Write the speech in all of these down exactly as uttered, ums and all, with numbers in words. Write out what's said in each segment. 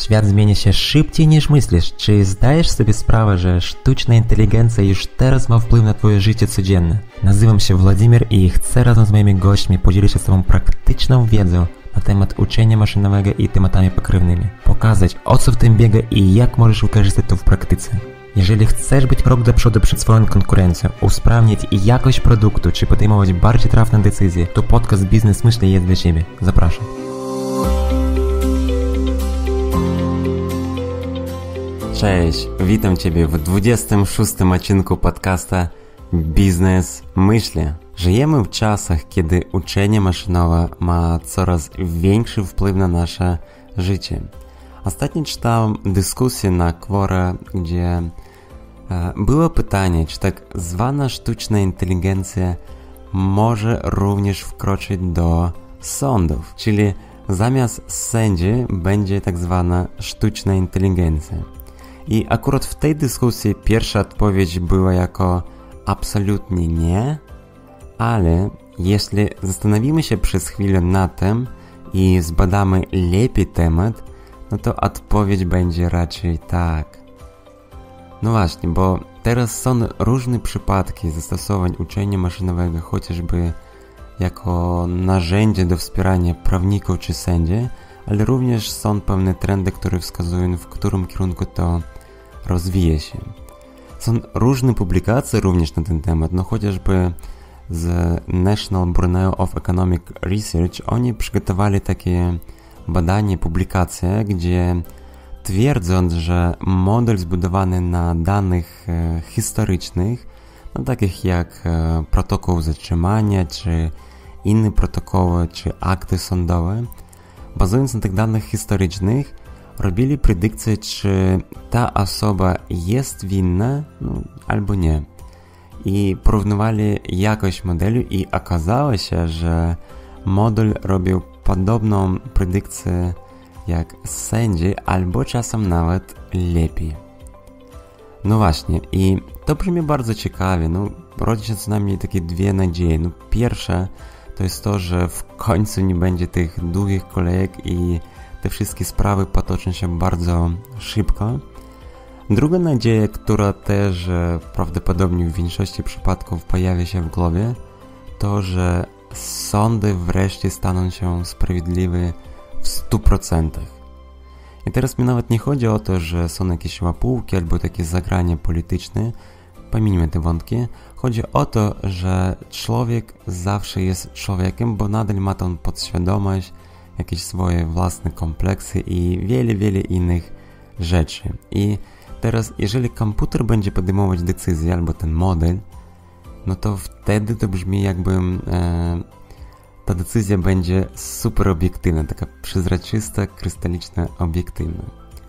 Świat zmienia się szybciej niż myślisz. Czy zdajesz sobie sprawę, że sztuczna inteligencja już teraz ma wpływ na twoje życie codzienne? Nazywam się Władimir i chcę razem z moimi gośćmi podzielić się z tobą praktyczną wiedzą na temat uczenia maszynowego i tematami pokrewnymi. Pokazać, o co w tym biega i jak możesz wykorzystać to w praktyce. Jeżeli chcesz być krok do przodu przed swoją konkurencją, usprawnić jakość produktu czy podejmować bardziej trafne decyzje, to podcast Biznes Myśli jest dla Ciebie. Zapraszam. Cześć, witam Ciebie w dwudziestym szóstym odcinku podcasta Biznes Myśli. Żyjemy w czasach, kiedy uczenie maszynowe ma coraz większy wpływ na nasze życie. Ostatnio czytałem dyskusję na Quora, gdzie e, było pytanie, czy tak zwana sztuczna inteligencja może również wkroczyć do sądów, czyli zamiast sędzi będzie tak zwana sztuczna inteligencja. I akurat w tej dyskusji pierwsza odpowiedź była jako absolutnie nie, ale jeśli zastanowimy się przez chwilę nad tym i zbadamy lepiej temat, no to odpowiedź będzie raczej tak. No właśnie, bo teraz są różne przypadki zastosowań uczenia maszynowego, chociażby jako narzędzie do wspierania prawników czy sędzi, ale również są pewne trendy, które wskazują, w którym kierunku to rozwija się. Są różne publikacje również na ten temat, no chociażby z National Bureau of Economic Research oni przygotowali takie badanie, publikacje, gdzie twierdząc, że model zbudowany na danych e, historycznych, no takich jak e, protokół zatrzymania, czy inne protokoły, czy akty sądowe, bazując na tych danych historycznych, robili predykcję, czy ta osoba jest winna, no, albo nie. I porównywali jakość modelu i okazało się, że model robił podobną predykcję jak sędzi, albo czasem nawet lepiej. No właśnie, i to brzmi bardzo ciekawie. No, rodzi się co najmniej takie dwie nadzieje. No, pierwsza to jest to, że w końcu nie będzie tych długich kolejek i te wszystkie sprawy potoczą się bardzo szybko. Druga nadzieja, która też prawdopodobnie w większości przypadków pojawia się w głowie, to, że sądy wreszcie staną się sprawiedliwe w stu procentach. I teraz mi nawet nie chodzi o to, że są jakieś łapówki albo takie zagrania polityczne, pominijmy te wątki. Chodzi o to, że człowiek zawsze jest człowiekiem, bo nadal ma tą podświadomość, jakieś swoje własne kompleksy i wiele, wiele innych rzeczy. I teraz, jeżeli komputer będzie podejmować decyzję, albo ten model, no to wtedy to brzmi jakby e, ta decyzja będzie super obiektywna, taka przezroczysta, krystaliczna, obiektywna.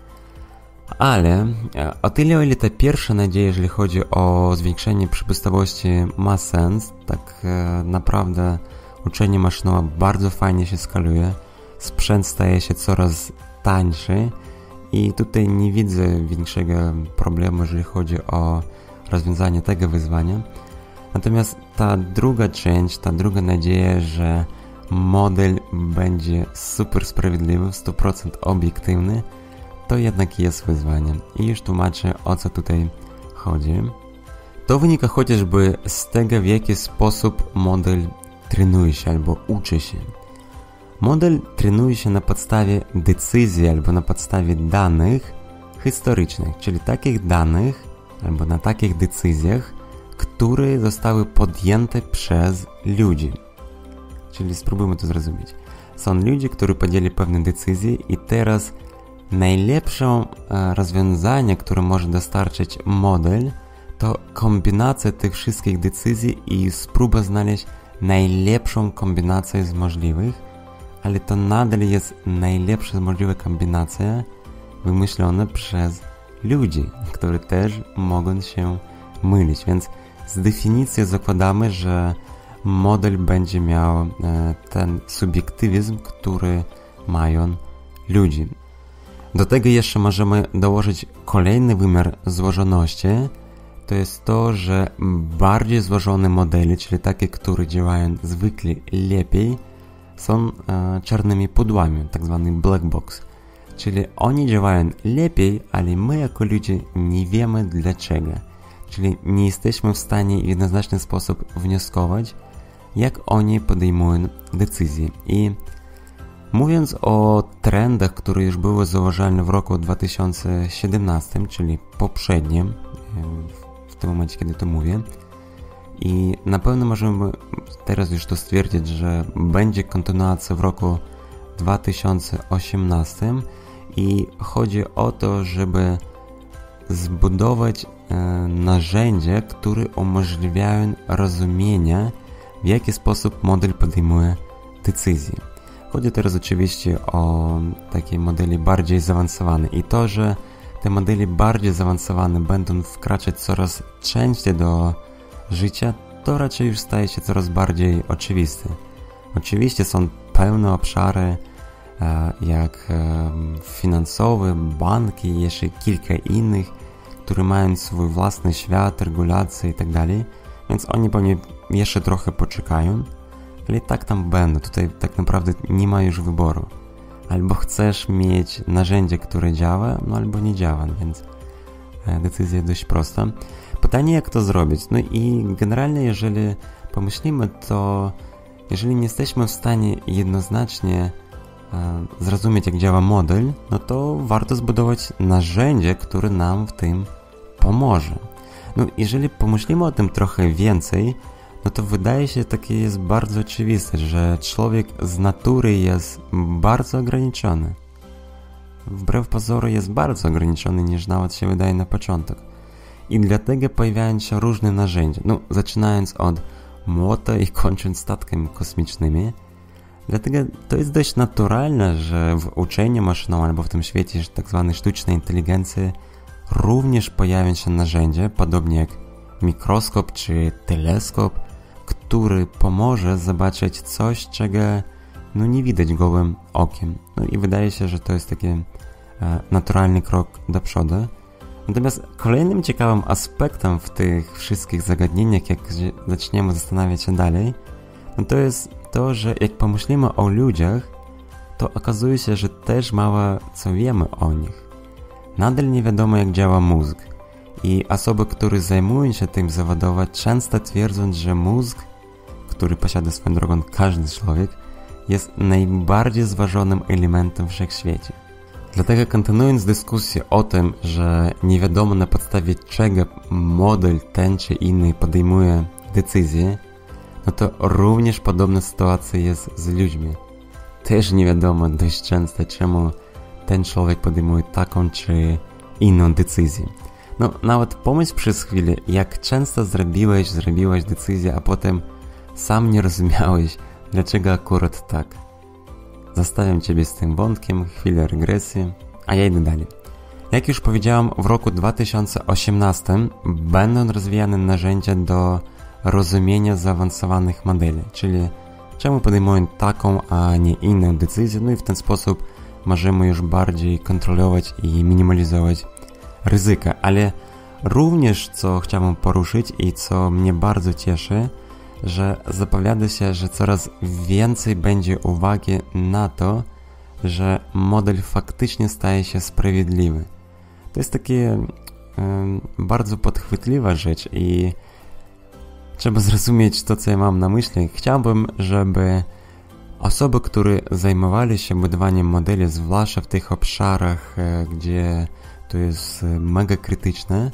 Ale e, o tyle, o ile ta pierwsza nadzieja, jeżeli chodzi o zwiększenie przepustowości, ma sens, tak e, naprawdę uczenie maszynowe bardzo fajnie się skaluje, sprzęt staje się coraz tańszy i tutaj nie widzę większego problemu, jeżeli chodzi o rozwiązanie tego wyzwania. Natomiast ta druga część, ta druga nadzieja, że model będzie super sprawiedliwy, w stu procentach obiektywny, to jednak jest wyzwaniem. I już tłumaczę, o co tutaj chodzi. To wynika chociażby z tego, w jaki sposób model trenuje się albo uczy się. Model trenuje się na podstawie decyzji albo na podstawie danych historycznych, czyli takich danych albo na takich decyzjach, które zostały podjęte przez ludzi. Czyli spróbujmy to zrozumieć. Są ludzie, którzy podjęli pewne decyzje i teraz najlepszą e, rozwiązanie, które może dostarczyć model, to kombinacja tych wszystkich decyzji i spróba znaleźć najlepszą kombinację z możliwych, ale to nadal jest najlepsza możliwa kombinacja wymyślona przez ludzi, którzy też mogą się mylić, więc z definicji zakładamy, że model będzie miał e, ten subiektywizm, który mają ludzie. Do tego jeszcze możemy dołożyć kolejny wymiar złożoności, to jest to, że bardziej złożone modele, czyli takie, które działają zwykle lepiej, są e, czarnymi pudłami, tak zwany black box. Czyli oni działają lepiej, ale my jako ludzie nie wiemy dlaczego. Czyli nie jesteśmy w stanie w jednoznaczny sposób wnioskować, jak oni podejmują decyzje. I mówiąc o trendach, które już były zauważalne w roku dwa tysiące siedemnastym, czyli poprzednim, w tym momencie, kiedy to mówię, i na pewno możemy teraz już to stwierdzić, że będzie kontynuacja w roku dwa tysiące osiemnastym i chodzi o to, żeby zbudować e, narzędzia, które umożliwiają rozumienie, w jaki sposób model podejmuje decyzje. Chodzi teraz oczywiście o takie modele bardziej zaawansowane i to, że te modele bardziej zaawansowane będą wkraczać coraz częściej do życia, to raczej już staje się coraz bardziej oczywiste. Oczywiście są pełne obszary e, jak e, finansowe, banki i jeszcze kilka innych, które mają swój własny świat, regulacje i tak dalej, więc oni pewnie jeszcze trochę poczekają, ale tak tam będą. Tutaj tak naprawdę nie ma już wyboru. Albo chcesz mieć narzędzie, które działa, no albo nie działa, więc e, decyzja jest dość prosta. Pytanie, jak to zrobić? No i generalnie, jeżeli pomyślimy, to jeżeli nie jesteśmy w stanie jednoznacznie e, zrozumieć, jak działa model, no to warto zbudować narzędzie, które nam w tym pomoże. No, jeżeli pomyślimy o tym trochę więcej, no to wydaje się, takie jest bardzo oczywiste, że człowiek z natury jest bardzo ograniczony. Wbrew pozoru jest bardzo ograniczony, niż nawet się wydaje na początek. I dlatego pojawiają się różne narzędzia, no zaczynając od młota i kończąc statkami kosmicznymi. Dlatego to jest dość naturalne, że w uczeniu maszynowym albo w tym świecie tak zwanej sztucznej inteligencji również pojawią się narzędzia, podobnie jak mikroskop czy teleskop, który pomoże zobaczyć coś, czego no, nie widać gołym okiem. No i wydaje się, że to jest taki e, naturalny krok do przodu. Natomiast kolejnym ciekawym aspektem w tych wszystkich zagadnieniach, jak zaczniemy zastanawiać się dalej, no to jest to, że jak pomyślimy o ludziach, to okazuje się, że też mało co wiemy o nich. Nadal nie wiadomo, jak działa mózg. I osoby, które zajmują się tym zawodowo, często twierdzą, że mózg, który posiada swoją drogą każdy człowiek, jest najbardziej zważonym elementem w wszechświecie. Dlatego kontynuując dyskusję o tym, że nie wiadomo na podstawie czego model ten czy inny podejmuje decyzje, no to również podobna sytuacja jest z ludźmi. Też nie wiadomo dość często, czemu ten człowiek podejmuje taką czy inną decyzję. No, nawet pomyśl przez chwilę, jak często zrobiłeś, zrobiłaś decyzję, a potem sam nie rozumiałeś, dlaczego akurat tak. Zostawiam Ciebie z tym wątkiem, chwilę regresji, a ja idę dalej. Jak już powiedziałam, w roku dwa tysiące osiemnastym będą rozwijane narzędzia do rozumienia zaawansowanych modeli, czyli czemu podejmują taką, a nie inną decyzję, no i w ten sposób możemy już bardziej kontrolować i minimalizować ryzyka, ale również co chciałbym poruszyć i co mnie bardzo cieszy, że zapowiada się, że coraz więcej będzie uwagi na to, że model faktycznie staje się sprawiedliwy. To jest takie um, bardzo podchwytliwa rzecz i trzeba zrozumieć to, co ja mam na myśli. Chciałbym, żeby osoby, które zajmowali się budowaniem modeli, zwłaszcza w tych obszarach, gdzie to jest mega krytyczne,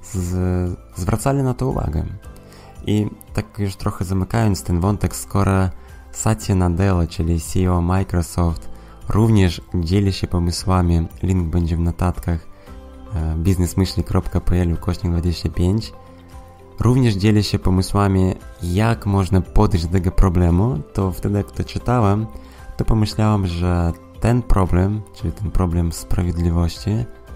z, zwracali na to uwagę. I tak już trochę zamykając ten wątek, skoro Satya Nadella, czyli C E O Microsoft, również dzieli się pomysłami, link będzie w notatkach, biznesmyśli kropka p l ukośnik dwadzieścia pięć, również dzieli się pomysłami, jak można podejść do tego problemu, to wtedy jak to czytałem, to pomyślałem, że ten problem, czyli ten problem sprawiedliwości,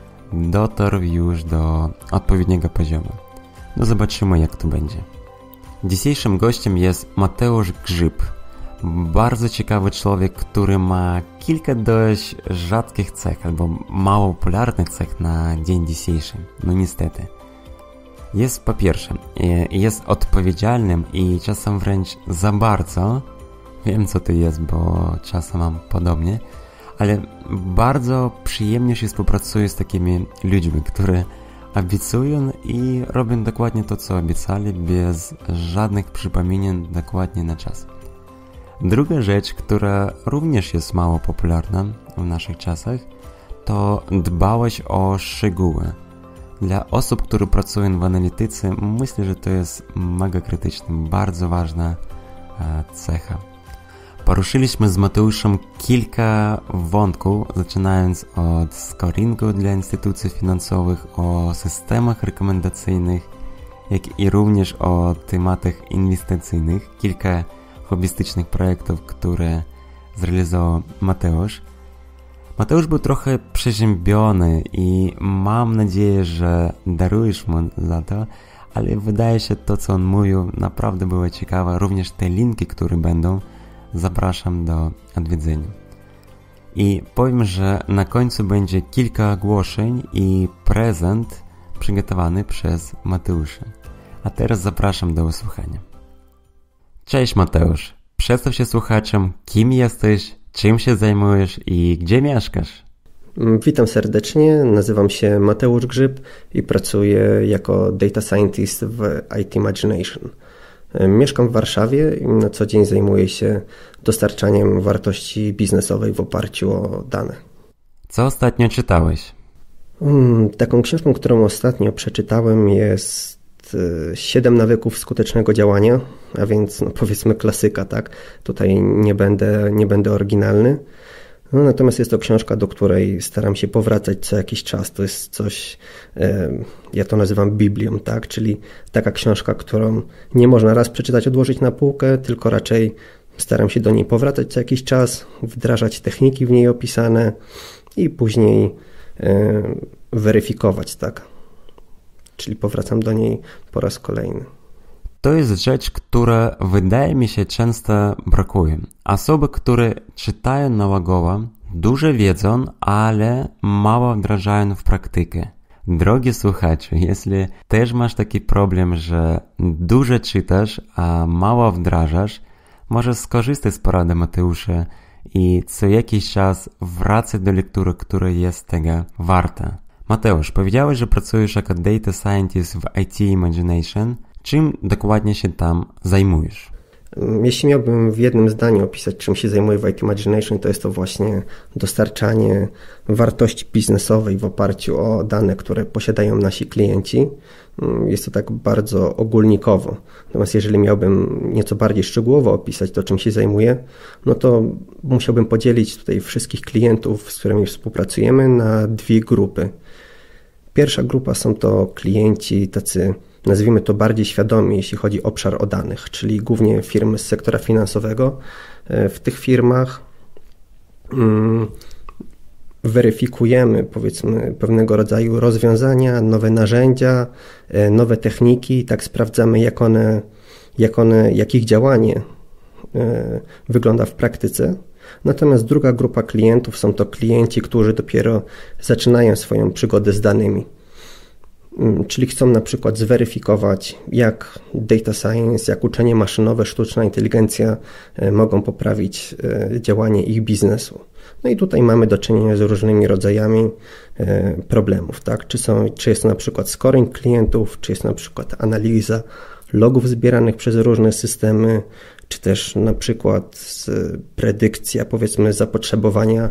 dotarł już do odpowiedniego poziomu. No zobaczymy, jak to będzie. Dzisiejszym gościem jest Mateusz Grzyb. Bardzo ciekawy człowiek, który ma kilka dość rzadkich cech, albo mało popularnych cech na dzień dzisiejszy. No niestety. Jest po pierwsze, jest odpowiedzialnym i czasem wręcz za bardzo. Wiem, co to jest, bo czasem mam podobnie. ale bardzo przyjemnie się współpracuje z takimi ludźmi, którzy obiecują i robią dokładnie to, co obiecali, bez żadnych przypomnień dokładnie na czas. Druga rzecz, która również jest mało popularna w naszych czasach, to dbałość o szczegóły. Dla osób, które pracują w analityce, myślę, że to jest mega krytyczne, bardzo ważna cecha. Poruszyliśmy z Mateuszem kilka wątków, zaczynając od scoringu dla instytucji finansowych, o systemach rekomendacyjnych, jak i również o tematach inwestycyjnych, kilka hobbystycznych projektów, które zrealizował Mateusz. Mateusz był trochę przeziębiony i mam nadzieję, że darujesz mu za to, ale wydaje się to, co on mówił, naprawdę było ciekawe. Również te linki, które będą, zapraszam do odwiedzenia. I powiem, że na końcu będzie kilka ogłoszeń i prezent przygotowany przez Mateusza. A teraz zapraszam do usłuchania. Cześć Mateusz, przedstaw się słuchaczom, kim jesteś, czym się zajmujesz i gdzie mieszkasz? Witam serdecznie, nazywam się Mateusz Grzyb i pracuję jako Data Scientist w I T Imagination. Mieszkam w Warszawie i na co dzień zajmuję się dostarczaniem wartości biznesowej w oparciu o dane. Co ostatnio czytałeś? Hmm, taką książką, którą ostatnio przeczytałem, jest Siedem nawyków skutecznego działania, a więc no powiedzmy klasyka, tak? Tutaj nie będę, nie będę oryginalny. No, natomiast jest to książka, do której staram się powracać co jakiś czas. To jest coś, e, ja to nazywam Biblią, tak? Czyli taka książka, którą nie można raz przeczytać, odłożyć na półkę, tylko raczej staram się do niej powracać co jakiś czas, wdrażać techniki w niej opisane i później e, weryfikować, tak? Czyli powracam do niej po raz kolejny. To jest rzecz, która wydaje mi się często brakuje. Osoby, które czytają nałogowo, dużo wiedzą, ale mało wdrażają w praktykę. Drogi słuchaczu, jeśli też masz taki problem, że dużo czytasz, a mało wdrażasz, możesz skorzystać z porady Mateusza i co jakiś czas wracać do lektury, która jest tego warta. Mateusz, powiedziałeś, że pracujesz jako Data Scientist w I T Imagination. Czym dokładnie się tam zajmujesz? Jeśli miałbym w jednym zdaniu opisać, czym się zajmuję w I T Imagination, to jest to właśnie dostarczanie wartości biznesowej w oparciu o dane, które posiadają nasi klienci. Jest to tak bardzo ogólnikowo. Natomiast jeżeli miałbym nieco bardziej szczegółowo opisać to, czym się zajmuję, no to musiałbym podzielić tutaj wszystkich klientów, z którymi współpracujemy, na dwie grupy. Pierwsza grupa są to klienci tacy, nazwijmy to bardziej świadomi, jeśli chodzi o obszar o danych, czyli głównie firmy z sektora finansowego. W tych firmach mm, weryfikujemy, powiedzmy, pewnego rodzaju rozwiązania, nowe narzędzia, nowe techniki, tak sprawdzamy, jak one, jak one, jak ich działanie wygląda w praktyce. Natomiast druga grupa klientów są to klienci, którzy dopiero zaczynają swoją przygodę z danymi. Czyli chcą na przykład zweryfikować, jak data science, jak uczenie maszynowe, sztuczna inteligencja mogą poprawić działanie ich biznesu. No i tutaj mamy do czynienia z różnymi rodzajami problemów, tak? Czy, są, czy jest to na przykład scoring klientów, czy jest to na przykład analiza logów zbieranych przez różne systemy, czy też na przykład predykcja, powiedzmy, zapotrzebowania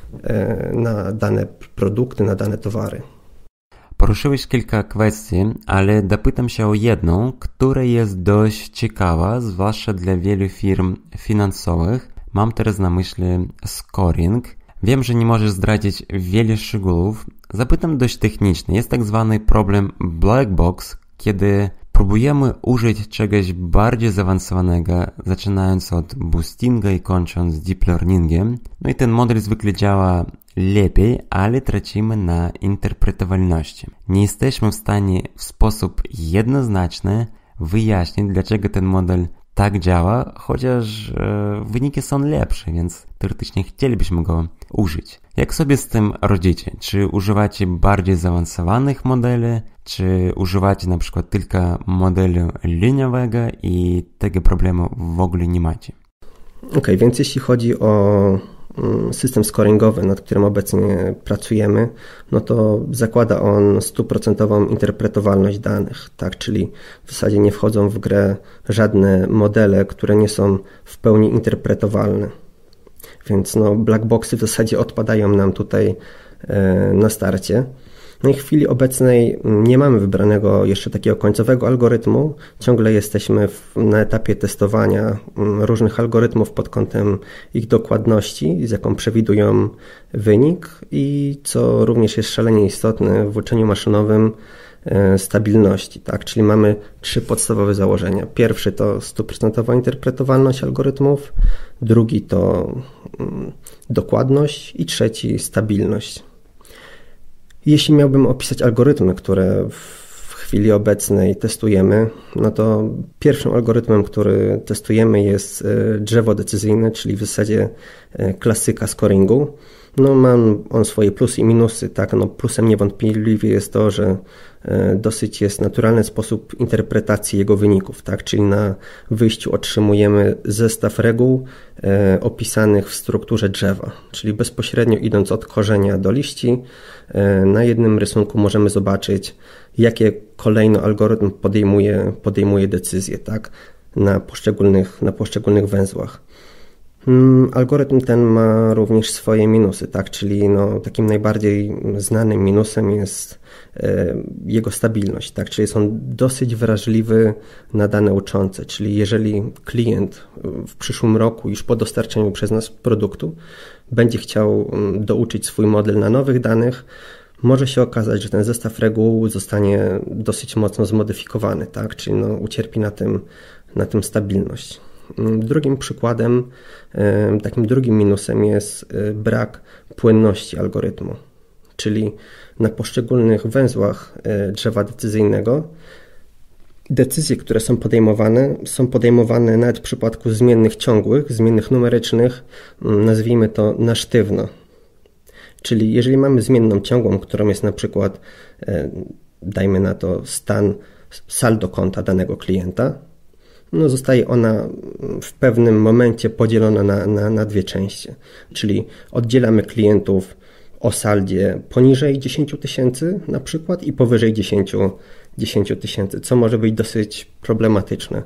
na dane produkty, na dane towary. Poruszyłeś kilka kwestii, ale dopytam się o jedną, która jest dość ciekawa, zwłaszcza dla wielu firm finansowych. Mam teraz na myśli scoring. Wiem, że nie możesz zdradzić wiele szczegółów. Zapytam dość technicznie. Jest tak zwany problem black box, kiedy próbujemy użyć czegoś bardziej zaawansowanego, zaczynając od boostinga i kończąc deep learningiem. No i ten model zwykle działa lepiej, ale tracimy na interpretowalności. Nie jesteśmy w stanie w sposób jednoznaczny wyjaśnić, dlaczego ten model tak działa, chociaż e, wyniki są lepsze, więc teoretycznie chcielibyśmy go użyć. Jak sobie z tym radzicie? Czy używacie bardziej zaawansowanych modeli, czy używacie na przykład tylko modelu liniowego i tego problemu w ogóle nie macie? Okej, okay, więc jeśli chodzi o system scoringowy, nad którym obecnie pracujemy, no to zakłada on stuprocentową interpretowalność danych, tak, czyli w zasadzie nie wchodzą w grę żadne modele, które nie są w pełni interpretowalne. Więc no, black boxy w zasadzie odpadają nam tutaj e, na starcie. No i w chwili obecnej nie mamy wybranego jeszcze takiego końcowego algorytmu. Ciągle jesteśmy w, na etapie testowania różnych algorytmów pod kątem ich dokładności, z jaką przewidują wynik i co również jest szalenie istotne w uczeniu maszynowym, e, stabilności. Tak? Czyli mamy trzy podstawowe założenia. Pierwszy to stuprocentowa interpretowalność algorytmów, drugi to mm, dokładność i trzeci stabilność. Jeśli miałbym opisać algorytmy, które w chwili obecnej testujemy, no to pierwszym algorytmem, który testujemy, jest drzewo decyzyjne, czyli w zasadzie klasyka scoringu. No, ma on swoje plusy i minusy. Tak? No, plusem niewątpliwie jest to, że dosyć jest naturalny sposób interpretacji jego wyników. Tak? Czyli na wyjściu otrzymujemy zestaw reguł e, opisanych w strukturze drzewa. Czyli bezpośrednio idąc od korzenia do liści, e, na jednym rysunku możemy zobaczyć, jakie kolejno algorytm podejmuje, podejmuje decyzje, tak? na, poszczególnych, na poszczególnych węzłach. Algorytm ten ma również swoje minusy, tak? Czyli no, takim najbardziej znanym minusem jest e, jego stabilność, tak? Czyli jest on dosyć wrażliwy na dane uczące, czyli jeżeli klient w przyszłym roku, już po dostarczeniu przez nas produktu, będzie chciał douczyć swój model na nowych danych, może się okazać, że ten zestaw reguł zostanie dosyć mocno zmodyfikowany, tak? Czyli no, ucierpi na tym, na tym stabilność. Drugim przykładem, takim drugim minusem jest brak płynności algorytmu, czyli na poszczególnych węzłach drzewa decyzyjnego decyzje, które są podejmowane, są podejmowane nawet w przypadku zmiennych ciągłych, zmiennych numerycznych, nazwijmy to na sztywno. Czyli jeżeli mamy zmienną ciągłą, którą jest na przykład, dajmy na to stan saldo konta danego klienta, no zostaje ona w pewnym momencie podzielona na, na, na dwie części. Czyli oddzielamy klientów o saldzie poniżej dziesięć tysięcy na przykład i powyżej dziesięć tysięcy, co może być dosyć problematyczne.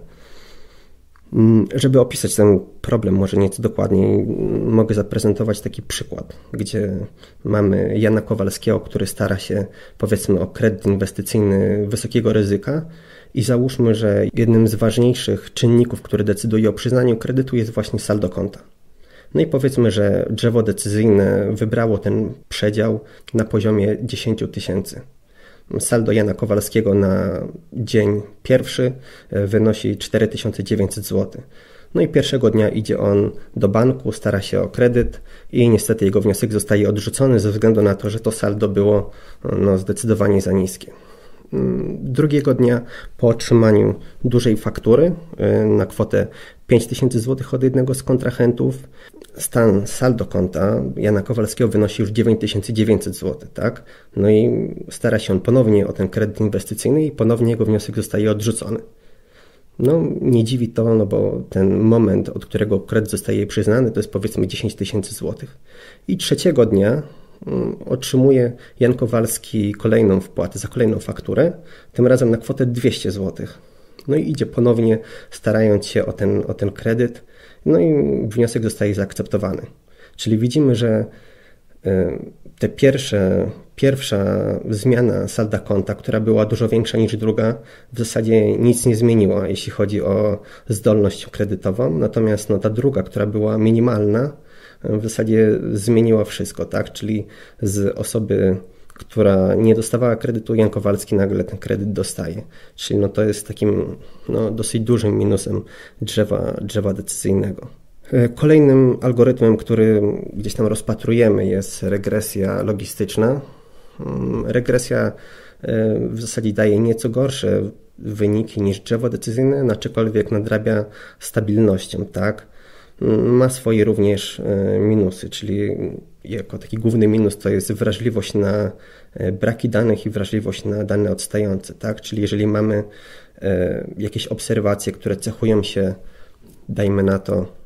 Żeby opisać ten problem może nieco dokładniej, mogę zaprezentować taki przykład, gdzie mamy Jana Kowalskiego, który stara się, powiedzmy, o kredyt inwestycyjny wysokiego ryzyka i załóżmy, że jednym z ważniejszych czynników, który decyduje o przyznaniu kredytu, jest właśnie saldo konta. No i powiedzmy, że drzewo decyzyjne wybrało ten przedział na poziomie dziesięć tysięcy. Saldo Jana Kowalskiego na dzień pierwszy wynosi cztery tysiące dziewięćset złotych. No i pierwszego dnia idzie on do banku, stara się o kredyt i niestety jego wniosek zostaje odrzucony ze względu na to, że to saldo było no, zdecydowanie za niskie. Drugiego dnia po otrzymaniu dużej faktury na kwotę pięć tysięcy złotych od jednego z kontrahentów, stan saldo konta Jana Kowalskiego wynosi już dziewięć tysięcy dziewięćset złotych, tak? No i stara się on ponownie o ten kredyt inwestycyjny i ponownie jego wniosek zostaje odrzucony. No nie dziwi to, no bo ten moment, od którego kredyt zostaje przyznany, to jest powiedzmy dziesięć tysięcy złotych. I trzeciego dnia otrzymuje Jan Kowalski kolejną wpłatę za kolejną fakturę, tym razem na kwotę dwieście złotych. No i idzie ponownie, starając się o ten, o ten kredyt, no i wniosek zostaje zaakceptowany. Czyli widzimy, że te pierwsze, pierwsza zmiana salda konta, która była dużo większa niż druga, w zasadzie nic nie zmieniła, jeśli chodzi o zdolność kredytową, natomiast no, ta druga, która była minimalna, w zasadzie zmieniła wszystko, tak? Czyli z osoby, która nie dostawała kredytu, Jan Kowalski nagle ten kredyt dostaje. Czyli no to jest takim no, dosyć dużym minusem drzewa, drzewa decyzyjnego. Kolejnym algorytmem, który gdzieś tam rozpatrujemy, jest regresja logistyczna. Regresja w zasadzie daje nieco gorsze wyniki niż drzewo decyzyjne, aczkolwiek nadrabia stabilnością, tak? Ma swoje również minusy, czyli jako taki główny minus to jest wrażliwość na braki danych i wrażliwość na dane odstające, tak? Czyli jeżeli mamy jakieś obserwacje, które cechują się, dajmy na to,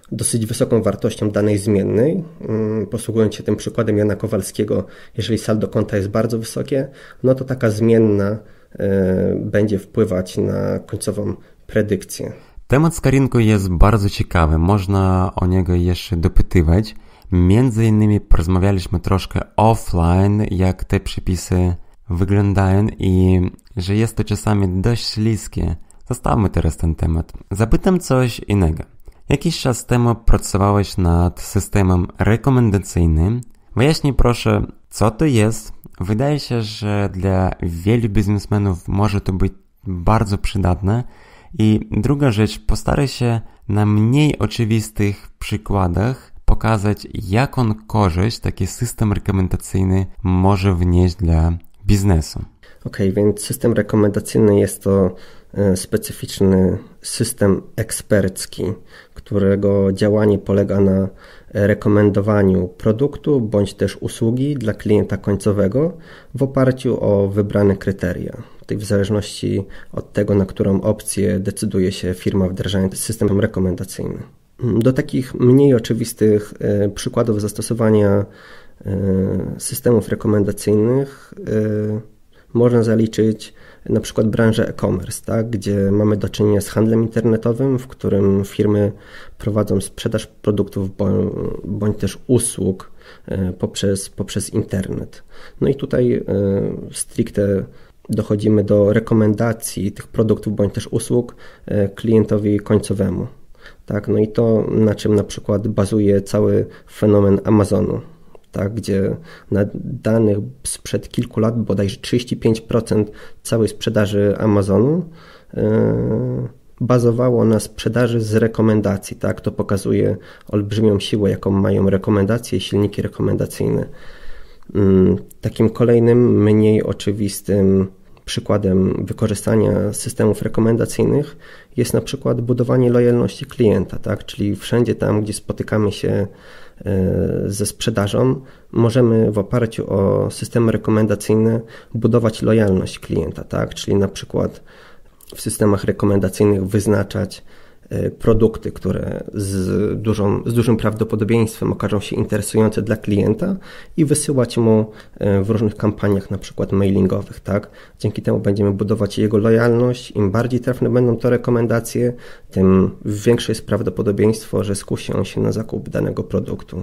dosyć wysoką wartością danej zmiennej. Posługując się tym przykładem Jana Kowalskiego, jeżeli saldo konta jest bardzo wysokie, no to taka zmienna będzie wpływać na końcową predykcję. Temat scoringu jest bardzo ciekawy, można o niego jeszcze dopytywać. Między innymi porozmawialiśmy troszkę offline, jak te przepisy wyglądają i że jest to czasami dość śliskie. Zostawmy teraz ten temat. Zapytam coś innego. Jakiś czas temu pracowałeś nad systemem rekomendacyjnym. Wyjaśnij proszę, co to jest. Wydaje się, że dla wielu biznesmenów może to być bardzo przydatne. I druga rzecz, postaraj się na mniej oczywistych przykładach pokazać, jaką korzyść taki system rekomendacyjny może wnieść dla biznesu. Okej, okay, więc system rekomendacyjny jest to specyficzny system ekspercki, którego działanie polega na rekomendowaniu produktu bądź też usługi dla klienta końcowego w oparciu o wybrane kryteria. Tutaj w zależności od tego, na którą opcję decyduje się firma wdrażając system rekomendacyjny. Do takich mniej oczywistych przykładów zastosowania systemów rekomendacyjnych można zaliczyć na przykład branżę e-commerce, tak, gdzie mamy do czynienia z handlem internetowym, w którym firmy prowadzą sprzedaż produktów bądź też usług poprzez, poprzez internet. No i tutaj stricte dochodzimy do rekomendacji tych produktów bądź też usług klientowi końcowemu. Tak, no i to, na czym na przykład bazuje cały fenomen Amazonu. Tak, gdzie na danych sprzed kilku lat bodajże trzydzieści pięć procent całej sprzedaży Amazonu yy, bazowało na sprzedaży z rekomendacji. Tak, to pokazuje olbrzymią siłę, jaką mają rekomendacje i silniki rekomendacyjne. Yy, takim kolejnym, mniej oczywistym przykładem wykorzystania systemów rekomendacyjnych jest na przykład budowanie lojalności klienta, tak? Czyli wszędzie tam, gdzie spotykamy się ze sprzedażą, możemy w oparciu o systemy rekomendacyjne budować lojalność klienta, tak? Czyli na przykład w systemach rekomendacyjnych wyznaczać produkty, które z, dużą, z dużym prawdopodobieństwem okażą się interesujące dla klienta i wysyłać mu w różnych kampaniach, na przykład mailingowych, tak? Dzięki temu będziemy budować jego lojalność. Im bardziej trafne będą to rekomendacje, tym większe jest prawdopodobieństwo, że skusi on się na zakup danego produktu.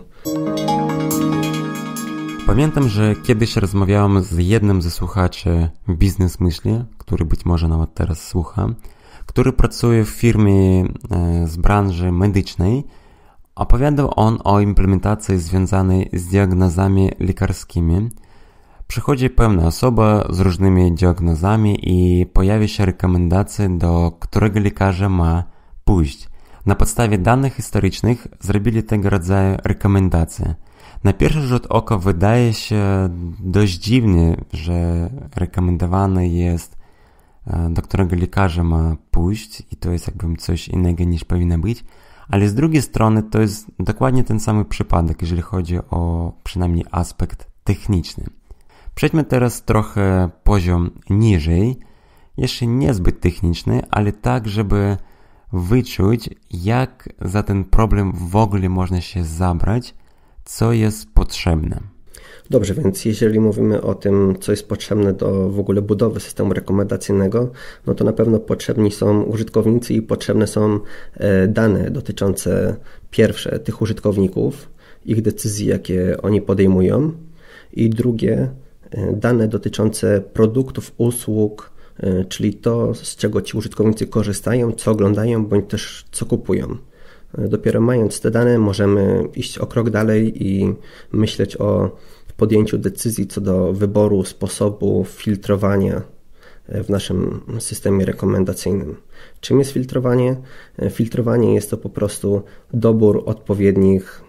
Pamiętam, że kiedyś rozmawiałem z jednym ze słuchaczy Biznes Myśli, który być może nawet teraz słucha, który pracuje w firmie z branży medycznej. Opowiadał on o implementacji związanej z diagnozami lekarskimi. Przychodzi pewna osoba z różnymi diagnozami i pojawia się rekomendacja, do którego lekarza ma pójść. Na podstawie danych historycznych zrobili tego rodzaju rekomendacje. Na pierwszy rzut oka wydaje się dość dziwnie, że rekomendowane jest, do którego lekarza ma pójść i to jest jakby coś innego niż powinno być, ale z drugiej strony to jest dokładnie ten sam przypadek, jeżeli chodzi o przynajmniej aspekt techniczny. Przejdźmy teraz trochę poziom niżej, jeszcze niezbyt techniczny, ale tak, żeby wyczuć, jak za ten problem w ogóle można się zabrać, co jest potrzebne. Dobrze, więc jeżeli mówimy o tym, co jest potrzebne do w ogóle budowy systemu rekomendacyjnego, no to na pewno potrzebni są użytkownicy i potrzebne są dane dotyczące pierwsze tych użytkowników, ich decyzji, jakie oni podejmują, i drugie dane dotyczące produktów, usług, czyli to, z czego ci użytkownicy korzystają, co oglądają, bądź też co kupują. Dopiero mając te dane możemy iść o krok dalej i myśleć o podjęciu decyzji co do wyboru sposobu filtrowania w naszym systemie rekomendacyjnym. Czym jest filtrowanie? Filtrowanie jest to po prostu dobór odpowiednich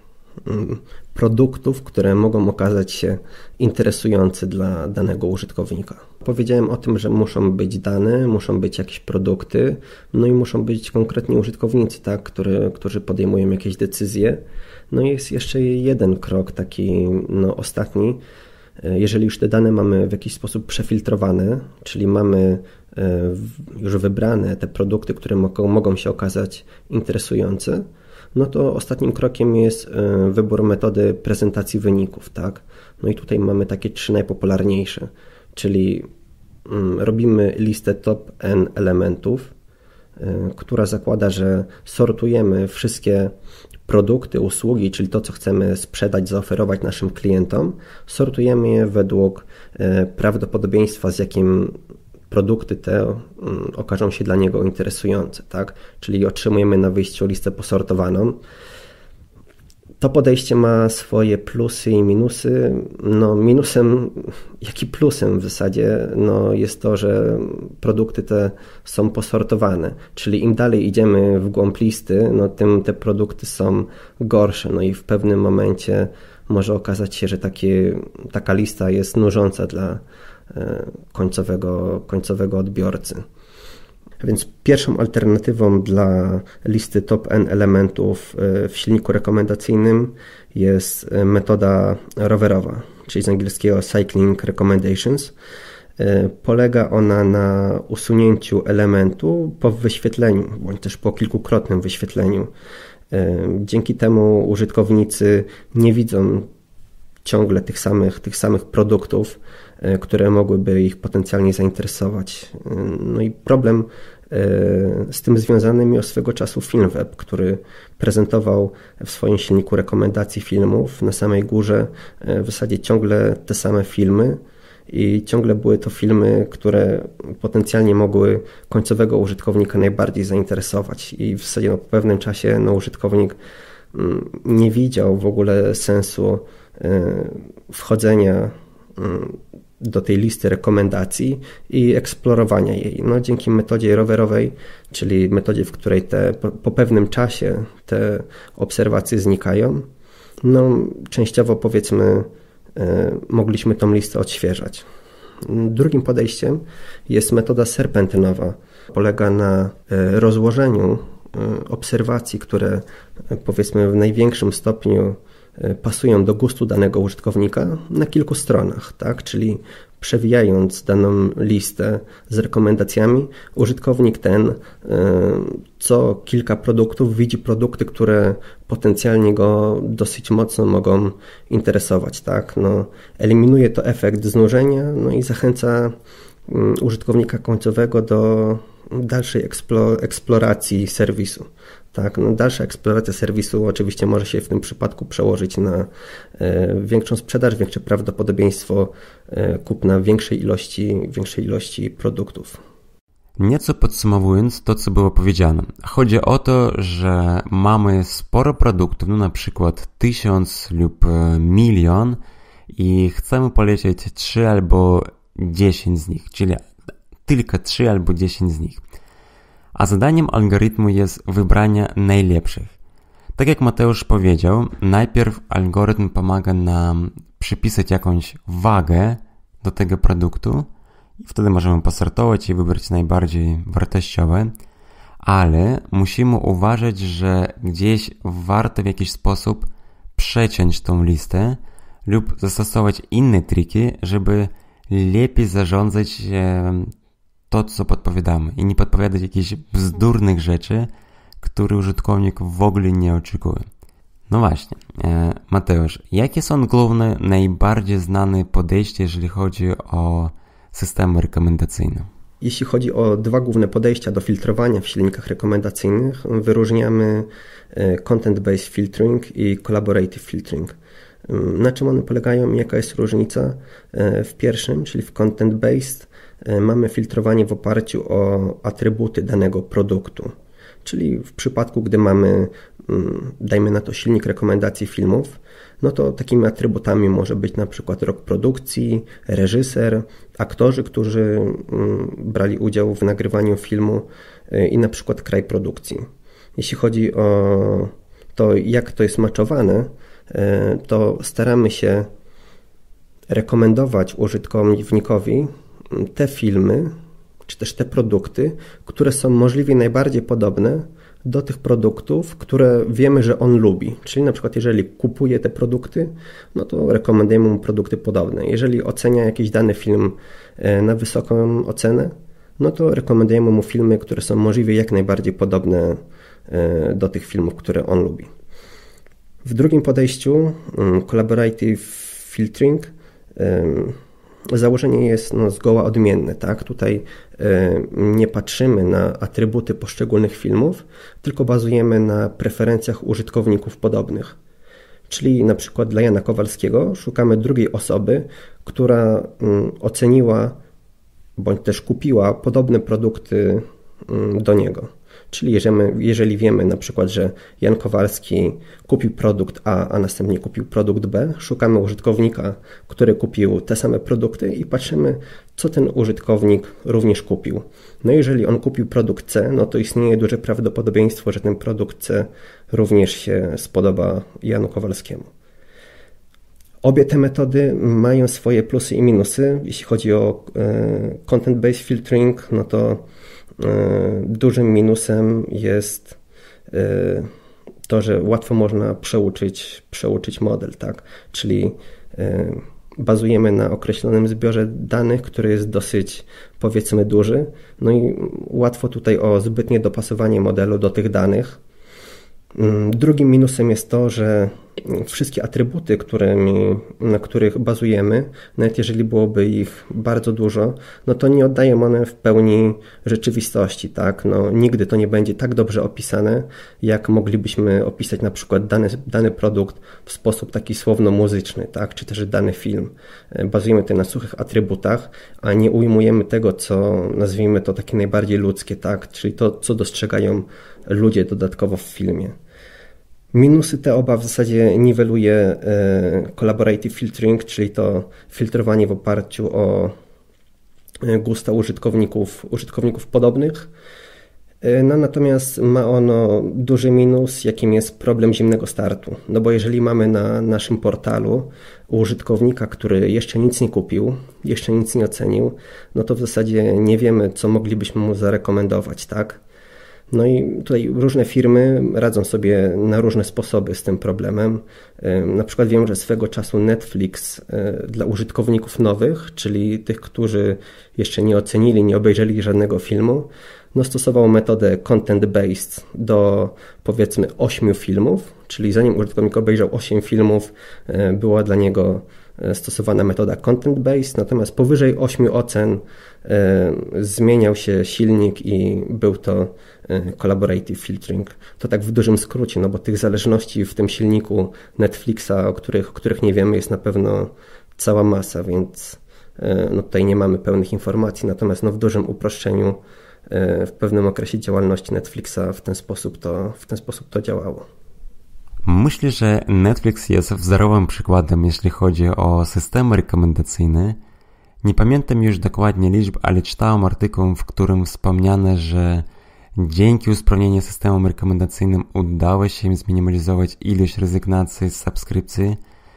produktów, które mogą okazać się interesujące dla danego użytkownika. Powiedziałem o tym, że muszą być dane, muszą być jakieś produkty, no i muszą być konkretni użytkownicy, tak, który, którzy podejmują jakieś decyzje. No i jest jeszcze jeden krok, taki no, ostatni. Jeżeli już te dane mamy w jakiś sposób przefiltrowane, czyli mamy już wybrane te produkty, które mogą, mogą się okazać interesujące, no to ostatnim krokiem jest wybór metody prezentacji wyników, tak? No i tutaj mamy takie trzy najpopularniejsze, czyli robimy listę top N elementów, która zakłada, że sortujemy wszystkie produkty, usługi, czyli to, co chcemy sprzedać, zaoferować naszym klientom, sortujemy je według prawdopodobieństwa, z jakim produkty te okażą się dla niego interesujące, tak? Czyli otrzymujemy na wyjściu listę posortowaną. To podejście ma swoje plusy i minusy. No minusem, jak i plusem w zasadzie no jest to, że produkty te są posortowane, czyli im dalej idziemy w głąb listy, no tym te produkty są gorsze, no i w pewnym momencie może okazać się, że takie, taka lista jest nużąca dla końcowego, końcowego odbiorcy. Więc pierwszą alternatywą dla listy top N elementów w silniku rekomendacyjnym jest metoda rowerowa, czyli z angielskiego Cycling Recommendations. Polega ona na usunięciu elementu po wyświetleniu, bądź też po kilkukrotnym wyświetleniu. Dzięki temu użytkownicy nie widzą ciągle tych samych, tych samych produktów, które mogłyby ich potencjalnie zainteresować. No i problem z tym związany miał swego czasu Filmweb, który prezentował w swoim silniku rekomendacji filmów na samej górze w zasadzie ciągle te same filmy i ciągle były to filmy, które potencjalnie mogły końcowego użytkownika najbardziej zainteresować i w zasadzie no, po pewnym czasie no, użytkownik nie widział w ogóle sensu wchodzenia do tej listy rekomendacji i eksplorowania jej. No, dzięki metodzie rowerowej, czyli metodzie, w której te, po, po pewnym czasie te obserwacje znikają, no, częściowo powiedzmy e, mogliśmy tą listę odświeżać. Drugim podejściem jest metoda serpentynowa. Polega na e, rozłożeniu e, obserwacji, które e, powiedzmy w największym stopniu pasują do gustu danego użytkownika na kilku stronach, tak? Czyli przewijając daną listę z rekomendacjami, użytkownik ten co kilka produktów widzi produkty, które potencjalnie go dosyć mocno mogą interesować, tak? No, eliminuje to efekt znużenia, no i zachęca użytkownika końcowego do dalszej eksploracji serwisu. Tak, no dalsza eksploracja serwisu oczywiście może się w tym przypadku przełożyć na e, większą sprzedaż, większe prawdopodobieństwo e, kupna większej ilości, większej ilości produktów. Nieco podsumowując to, co było powiedziane. Chodzi o to, że mamy sporo produktów, no na przykład tysiąc lub milion i chcemy polecieć trzy albo dziesięć z nich, czyli tylko trzy albo dziesięć z nich. A zadaniem algorytmu jest wybranie najlepszych. Tak jak Mateusz powiedział, najpierw algorytm pomaga nam przypisać jakąś wagę do tego produktu i wtedy możemy posortować i wybrać najbardziej wartościowe, ale musimy uważać, że gdzieś warto w jakiś sposób przeciąć tą listę lub zastosować inne triki, żeby lepiej zarządzać to, co podpowiadamy i nie podpowiadać jakichś bzdurnych rzeczy, które użytkownik w ogóle nie oczekuje. No właśnie, e, Mateusz, jakie są główne, najbardziej znane podejścia, jeżeli chodzi o systemy rekomendacyjne? Jeśli chodzi o dwa główne podejścia do filtrowania w silnikach rekomendacyjnych, wyróżniamy Content-Based Filtering i Collaborative Filtering. Na czym one polegają i jaka jest różnica? W pierwszym, czyli w Content-Based, mamy filtrowanie w oparciu o atrybuty danego produktu. Czyli w przypadku, gdy mamy, dajmy na to, silnik rekomendacji filmów, no to takimi atrybutami może być na przykład rok produkcji, reżyser, aktorzy, którzy brali udział w nagrywaniu filmu i na przykład kraj produkcji. Jeśli chodzi o to, jak to jest maczowane, to staramy się rekomendować użytkownikowi te filmy, czy też te produkty, które są możliwie najbardziej podobne do tych produktów, które wiemy, że on lubi. Czyli na przykład jeżeli kupuje te produkty, no to rekomendujemy mu produkty podobne. Jeżeli ocenia jakiś dany film na wysoką ocenę, no to rekomendujemy mu filmy, które są możliwie jak najbardziej podobne do tych filmów, które on lubi. W drugim podejściu, Collaborative Filtering, założenie jest no, zgoła odmienne. Tak? Tutaj nie patrzymy na atrybuty poszczególnych filmów, tylko bazujemy na preferencjach użytkowników podobnych. Czyli na przykład dla Jana Kowalskiego szukamy drugiej osoby, która oceniła bądź też kupiła podobne produkty do niego. Czyli jeżeli, jeżeli wiemy na przykład, że Jan Kowalski kupił produkt A, a następnie kupił produkt B, szukamy użytkownika, który kupił te same produkty i patrzymy, co ten użytkownik również kupił. No jeżeli on kupił produkt C, no to istnieje duże prawdopodobieństwo, że ten produkt C również się spodoba Janu Kowalskiemu. Obie te metody mają swoje plusy i minusy. Jeśli chodzi o content-based filtering, no to dużym minusem jest to, że łatwo można przeuczyć, przeuczyć model, tak? Czyli bazujemy na określonym zbiorze danych, który jest dosyć, powiedzmy, duży, no i łatwo tutaj o zbytnie dopasowanie modelu do tych danych. Drugim minusem jest to, że wszystkie atrybuty, którymi, na których bazujemy, nawet jeżeli byłoby ich bardzo dużo, no to nie oddają one w pełni rzeczywistości, tak? No, nigdy to nie będzie tak dobrze opisane, jak moglibyśmy opisać na przykład dany, dany produkt w sposób taki słowno-muzyczny, tak? Czy też dany film. Bazujemy tutaj na suchych atrybutach, a nie ujmujemy tego, co nazwijmy to takie najbardziej ludzkie, tak? Czyli to, co dostrzegają ludzie dodatkowo w filmie. Minusy te oba w zasadzie niweluje collaborative filtering, czyli to filtrowanie w oparciu o gusta użytkowników, użytkowników podobnych. No, natomiast ma ono duży minus, jakim jest problem zimnego startu. No bo jeżeli mamy na naszym portalu użytkownika, który jeszcze nic nie kupił, jeszcze nic nie ocenił, no to w zasadzie nie wiemy, co moglibyśmy mu zarekomendować, tak? No i tutaj różne firmy radzą sobie na różne sposoby z tym problemem. Na przykład wiem, że swego czasu Netflix dla użytkowników nowych, czyli tych, którzy jeszcze nie ocenili, nie obejrzeli żadnego filmu, no stosował metodę content-based do powiedzmy ośmiu filmów, czyli zanim użytkownik obejrzał osiem filmów, była dla niego stosowana metoda content-based, natomiast powyżej ośmiu ocen e, zmieniał się silnik i był to e, collaborative filtering. To tak w dużym skrócie, no bo tych zależności w tym silniku Netflixa, o których, o których nie wiemy, jest na pewno cała masa, więc e, no tutaj nie mamy pełnych informacji, natomiast no w dużym uproszczeniu e, w pewnym okresie działalności Netflixa w ten sposób to, w ten sposób to działało. Myślę, że Netflix jest wzorowym przykładem, jeśli chodzi o systemy rekomendacyjne. Nie pamiętam już dokładnie liczb, ale czytałem artykuł, w którym wspomniano, że dzięki usprawnieniu systemom rekomendacyjnym udało się im zminimalizować ilość rezygnacji z subskrypcji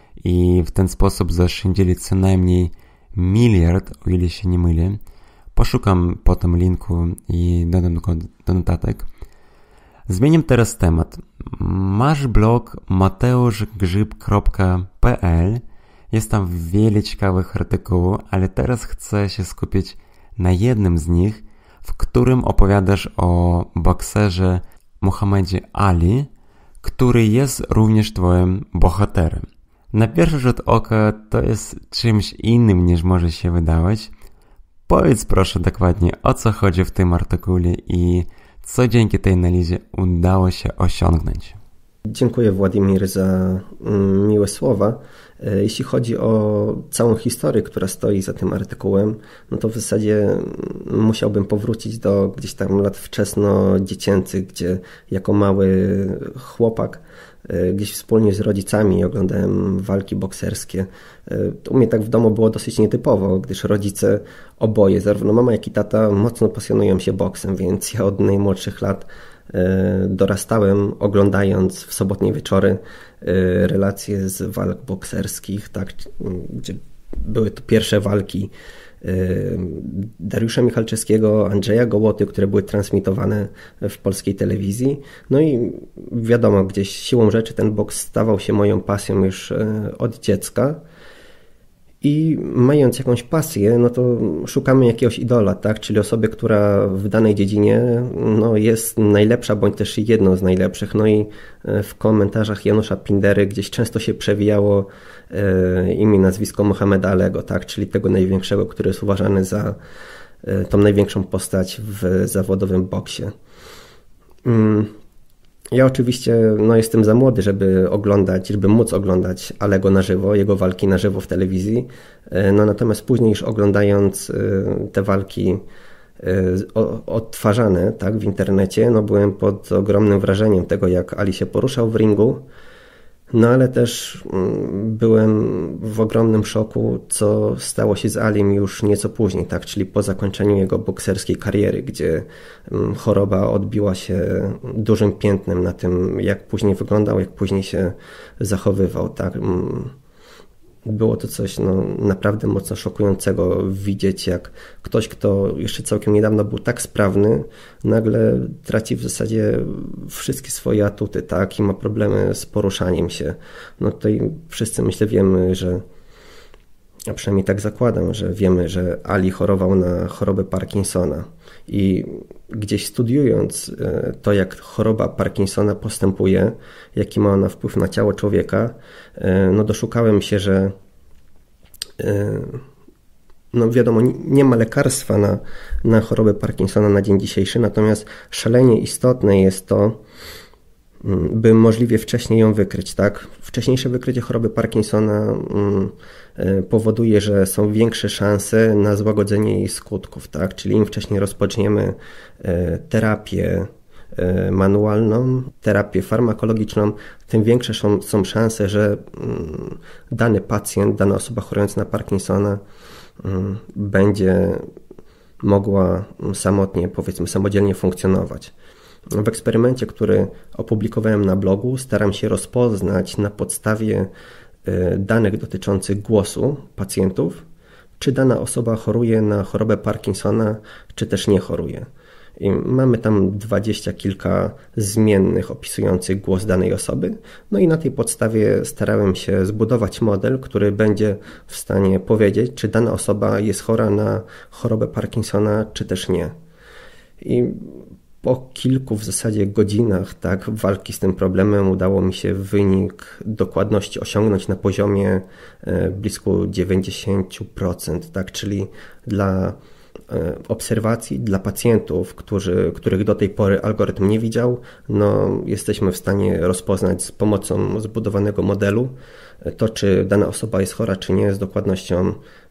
i w ten sposób zaoszczędzili co najmniej miliard, o ile się nie mylę. Poszukam potem linku i dodam go do notatek. Zmieniam teraz temat. Masz blog mateusz grzyb kropka p l. Jest tam wiele ciekawych artykułów, ale teraz chcę się skupić na jednym z nich, w którym opowiadasz o bokserze Muhammadzie Ali, który jest również twoim bohaterem. Na pierwszy rzut oka to jest czymś innym niż może się wydawać. Powiedz proszę dokładnie, o co chodzi w tym artykule i co dzięki tej analizie udało się osiągnąć. Dziękuję, Władimir, za miłe słowa. Jeśli chodzi o całą historię, która stoi za tym artykułem, no to w zasadzie musiałbym powrócić do gdzieś tam lat wczesno-dziecięcych, gdzie jako mały chłopak gdzieś wspólnie z rodzicami oglądałem walki bokserskie. U mnie tak w domu było dosyć nietypowo, gdyż rodzice oboje, zarówno mama jak i tata, mocno pasjonują się boksem, więc ja od najmłodszych lat dorastałem oglądając w sobotnie wieczory relacje z walk bokserskich, tak, gdzie były to pierwsze walki Dariusza Michalczewskiego, Andrzeja Gołoty, które były transmitowane w polskiej telewizji. No i wiadomo, gdzieś siłą rzeczy ten boks stawał się moją pasją już od dziecka. I mając jakąś pasję, no to szukamy jakiegoś idola, tak? Czyli osoby, która w danej dziedzinie no, jest najlepsza, bądź też jedną z najlepszych. No i w komentarzach Janusza Pindery gdzieś często się przewijało e, imię, nazwisko Mohameda Alego, tak? Czyli tego największego, który jest uważany za e, tą największą postać w zawodowym boksie. Mm. Ja oczywiście no, jestem za młody, żeby oglądać, żeby móc oglądać Alego na żywo, jego walki na żywo w telewizji. No, natomiast później już oglądając te walki odtwarzane tak, w internecie, no, byłem pod ogromnym wrażeniem tego, jak Ali się poruszał w ringu. No ale też byłem w ogromnym szoku, co stało się z Alim już nieco później, tak, czyli po zakończeniu jego bokserskiej kariery, gdzie choroba odbiła się dużym piętnem na tym, jak później wyglądał, jak później się zachowywał, tak. Było to coś no, naprawdę mocno szokującego widzieć, jak ktoś, kto jeszcze całkiem niedawno był tak sprawny, nagle traci w zasadzie wszystkie swoje atuty, tak, i ma problemy z poruszaniem się. No tutaj wszyscy myślę wiemy, że, a przynajmniej tak zakładam, że wiemy, że Ali chorował na chorobę Parkinsona i gdzieś studiując to, jak choroba Parkinsona postępuje, jaki ma ona wpływ na ciało człowieka, no doszukałem się, że no wiadomo, nie ma lekarstwa na, na chorobę Parkinsona na dzień dzisiejszy, natomiast szalenie istotne jest to, by możliwie wcześniej ją wykryć, tak? Wcześniejsze wykrycie choroby Parkinsona powoduje, że są większe szanse na złagodzenie jej skutków, tak? Czyli im wcześniej rozpoczniemy terapię manualną, terapię farmakologiczną, tym większe są, są szanse, że dany pacjent, dana osoba chorująca na Parkinsona będzie mogła samotnie, powiedzmy, samodzielnie funkcjonować. W eksperymencie, który opublikowałem na blogu, staram się rozpoznać na podstawie danych dotyczących głosu pacjentów, czy dana osoba choruje na chorobę Parkinsona, czy też nie choruje. I mamy tam dwadzieścia kilka zmiennych opisujących głos danej osoby. No i na tej podstawie starałem się zbudować model, który będzie w stanie powiedzieć, czy dana osoba jest chora na chorobę Parkinsona, czy też nie. I po kilku w zasadzie godzinach tak, walki z tym problemem udało mi się wynik dokładności osiągnąć na poziomie blisko dziewięćdziesiąt procent, tak, czyli dla obserwacji dla pacjentów, którzy, których do tej pory algorytm nie widział, no, jesteśmy w stanie rozpoznać z pomocą zbudowanego modelu to, czy dana osoba jest chora, czy nie, z dokładnością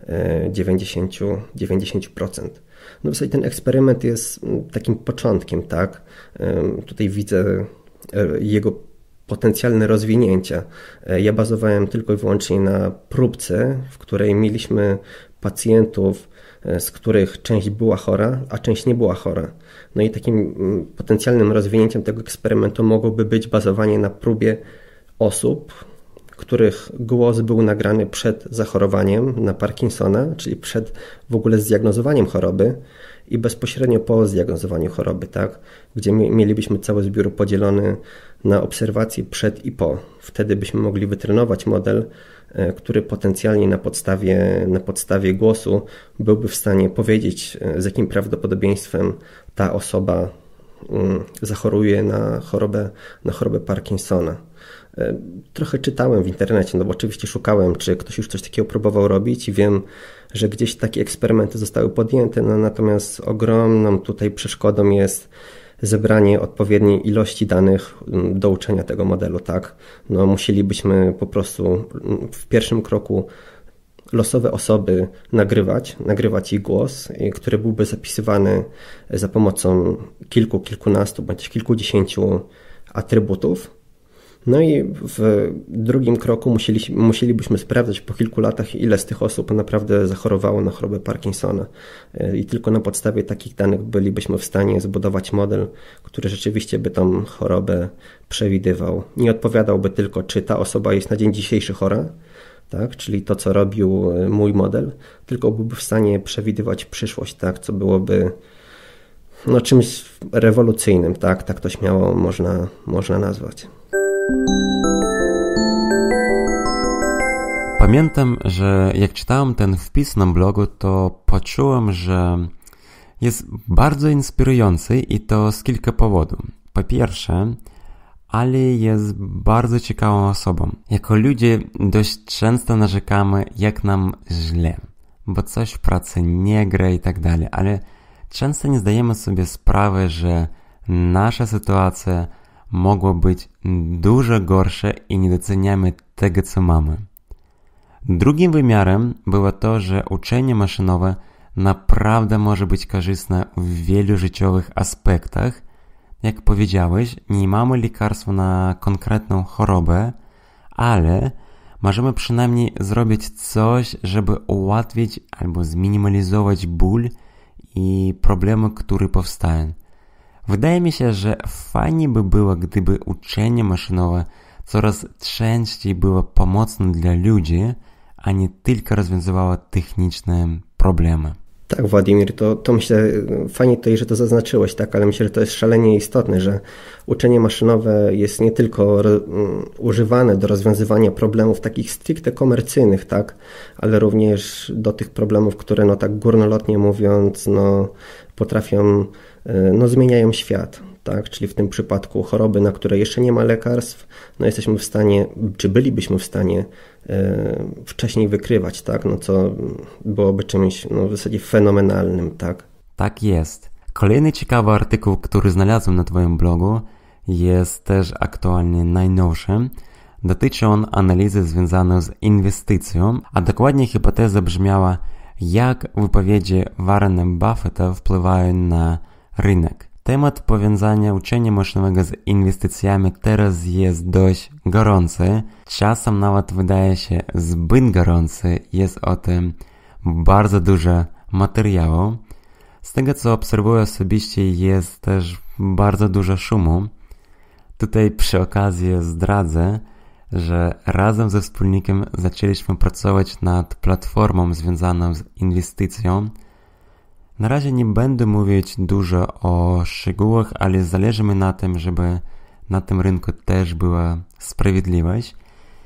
dziewięćdziesiąt procent. No w zasadzie ten eksperyment jest takim początkiem, tak? Tutaj widzę jego potencjalne rozwinięcia. Ja bazowałem tylko i wyłącznie na próbce, w której mieliśmy pacjentów, z których część była chora, a część nie była chora. No i takim potencjalnym rozwinięciem tego eksperymentu mogłoby być bazowanie na próbie osób, których głos był nagrany przed zachorowaniem na Parkinsona, czyli przed w ogóle zdiagnozowaniem choroby i bezpośrednio po zdiagnozowaniu choroby, tak? Gdzie mielibyśmy cały zbiór podzielony na obserwacje przed i po. Wtedy byśmy mogli wytrenować model, który potencjalnie na podstawie, na podstawie głosu byłby w stanie powiedzieć, z jakim prawdopodobieństwem ta osoba zachoruje na chorobę, na chorobę Parkinsona. Trochę czytałem w internecie, no bo oczywiście szukałem, czy ktoś już coś takiego próbował robić i wiem, że gdzieś takie eksperymenty zostały podjęte, no natomiast ogromną tutaj przeszkodą jest zebranie odpowiedniej ilości danych do uczenia tego modelu, tak? No musielibyśmy po prostu w pierwszym kroku losowe osoby nagrywać, nagrywać ich głos, który byłby zapisywany za pomocą kilku, kilkunastu bądź kilkudziesięciu atrybutów. No i w drugim kroku musieli, musielibyśmy sprawdzać po kilku latach, ile z tych osób naprawdę zachorowało na chorobę Parkinsona. I tylko na podstawie takich danych bylibyśmy w stanie zbudować model, który rzeczywiście by tą chorobę przewidywał. Nie odpowiadałby tylko, czy ta osoba jest na dzień dzisiejszy chora, tak, czyli to, co robił mój model, tylko byłby w stanie przewidywać przyszłość, tak, co byłoby no, czymś rewolucyjnym, tak, tak to śmiało można, można nazwać. Pamiętam, że jak czytałem ten wpis na blogu, to poczułem, że jest bardzo inspirujący i to z kilku powodów. Po pierwsze, Ali jest bardzo ciekawą osobą. Jako ludzie dość często narzekamy, jak nam źle, bo coś w pracy nie gra i tak dalej, ale często nie zdajemy sobie sprawy, że nasza sytuacja mogła być dużo gorsza i nie doceniamy tego, co mamy. Drugim wymiarem było to, że uczenie maszynowe naprawdę może być korzystne w wielu życiowych aspektach. Jak powiedziałeś, nie mamy lekarstwa na konkretną chorobę, ale możemy przynajmniej zrobić coś, żeby ułatwić albo zminimalizować ból i problemy, które powstają. Wydaje mi się, że fajnie by było, gdyby uczenie maszynowe coraz częściej było pomocne dla ludzi, a nie tylko rozwiązywało techniczne problemy. Tak, Władimir, to, to myślę, fajnie tutaj, że to zaznaczyłeś, tak, ale myślę, że to jest szalenie istotne, że uczenie maszynowe jest nie tylko ro, um, używane do rozwiązywania problemów takich stricte komercyjnych, tak, ale również do tych problemów, które, no tak górnolotnie mówiąc, no potrafią, no zmieniają świat, tak, czyli w tym przypadku choroby, na które jeszcze nie ma lekarstw, no jesteśmy w stanie, czy bylibyśmy w stanie e, wcześniej wykrywać, tak, no co byłoby czymś, no w zasadzie fenomenalnym, tak. Tak jest. Kolejny ciekawy artykuł, który znalazłem na Twoim blogu, jest też aktualnie najnowszy. Dotyczy on analizy związanej z inwestycją, a dokładnie hipoteza brzmiała, jak wypowiedzi Warrena Buffetta wpływają na rynek. Temat powiązania uczenia maszynowego z inwestycjami teraz jest dość gorący, czasem nawet wydaje się zbyt gorący, jest o tym bardzo dużo materiału. Z tego co obserwuję osobiście jest też bardzo dużo szumu. Tutaj przy okazji zdradzę, że razem ze wspólnikiem zaczęliśmy pracować nad platformą związaną z inwestycją. Na razie nie będę mówić dużo o szczegółach, ale zależy mi na tym, żeby na tym rynku też była sprawiedliwość.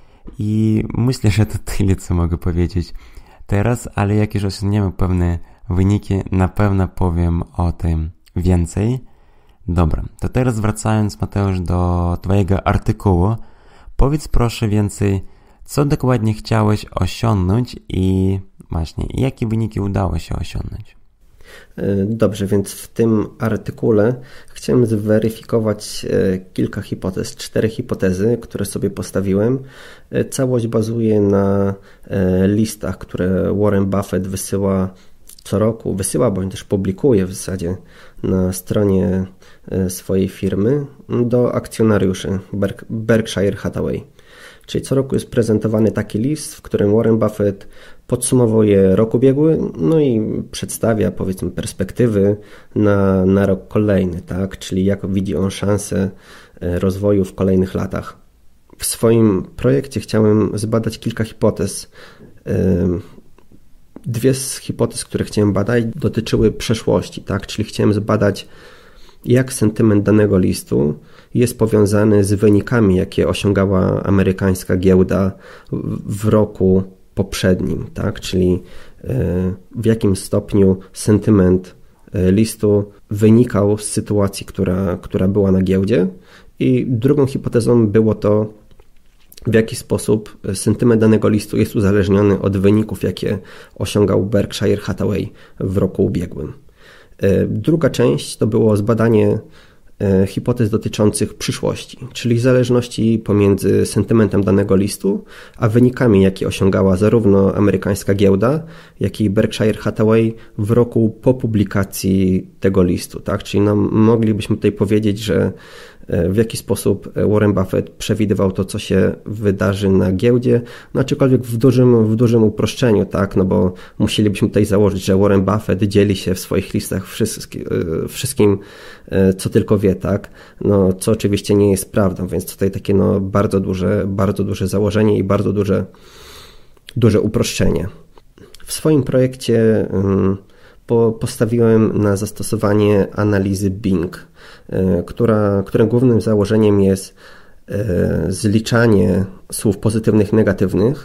I myślę, że to tyle, co mogę powiedzieć teraz, ale jak już osiągniemy pewne wyniki, na pewno powiem o tym więcej. Dobra, to teraz wracając, Mateusz, do Twojego artykułu, powiedz proszę więcej, co dokładnie chciałeś osiągnąć i właśnie, jakie wyniki udało się osiągnąć. Dobrze, więc w tym artykule chciałem zweryfikować kilka hipotez, cztery hipotezy, które sobie postawiłem. Całość bazuje na listach, które Warren Buffett wysyła co roku, wysyła bądź też publikuje w zasadzie na stronie swojej firmy do akcjonariuszy Berkshire Hathaway. Czyli co roku jest prezentowany taki list, w którym Warren Buffett podsumowuje rok ubiegły, no i przedstawia, powiedzmy, perspektywy na, na rok kolejny, tak? Czyli jak widzi on szansę rozwoju w kolejnych latach. W swoim projekcie chciałem zbadać kilka hipotez. Dwie z hipotez, które chciałem badać, dotyczyły przeszłości, tak? Czyli chciałem zbadać, jak sentyment danego listu jest powiązany z wynikami, jakie osiągała amerykańska giełda w roku poprzednim, tak? Czyli w jakim stopniu sentyment listu wynikał z sytuacji, która, która była na giełdzie. I drugą hipotezą było to, w jaki sposób sentyment danego listu jest uzależniony od wyników, jakie osiągał Berkshire Hathaway w roku ubiegłym. Druga część to było zbadanie hipotez dotyczących przyszłości, czyli zależności pomiędzy sentymentem danego listu, a wynikami, jakie osiągała zarówno amerykańska giełda, jak i Berkshire Hathaway w roku po publikacji tego listu. Tak? Czyli no, moglibyśmy tutaj powiedzieć, że w jaki sposób Warren Buffett przewidywał to, co się wydarzy na giełdzie, no aczkolwiek w dużym, w dużym uproszczeniu, tak, no bo musielibyśmy tutaj założyć, że Warren Buffett dzieli się w swoich listach wszystkim, wszystkim co tylko wie, tak, no co oczywiście nie jest prawdą, więc tutaj takie no bardzo duże, bardzo duże założenie i bardzo duże, duże uproszczenie. W swoim projekcie postawiłem na zastosowanie analizy Bing, która, którym głównym założeniem jest zliczanie słów pozytywnych, negatywnych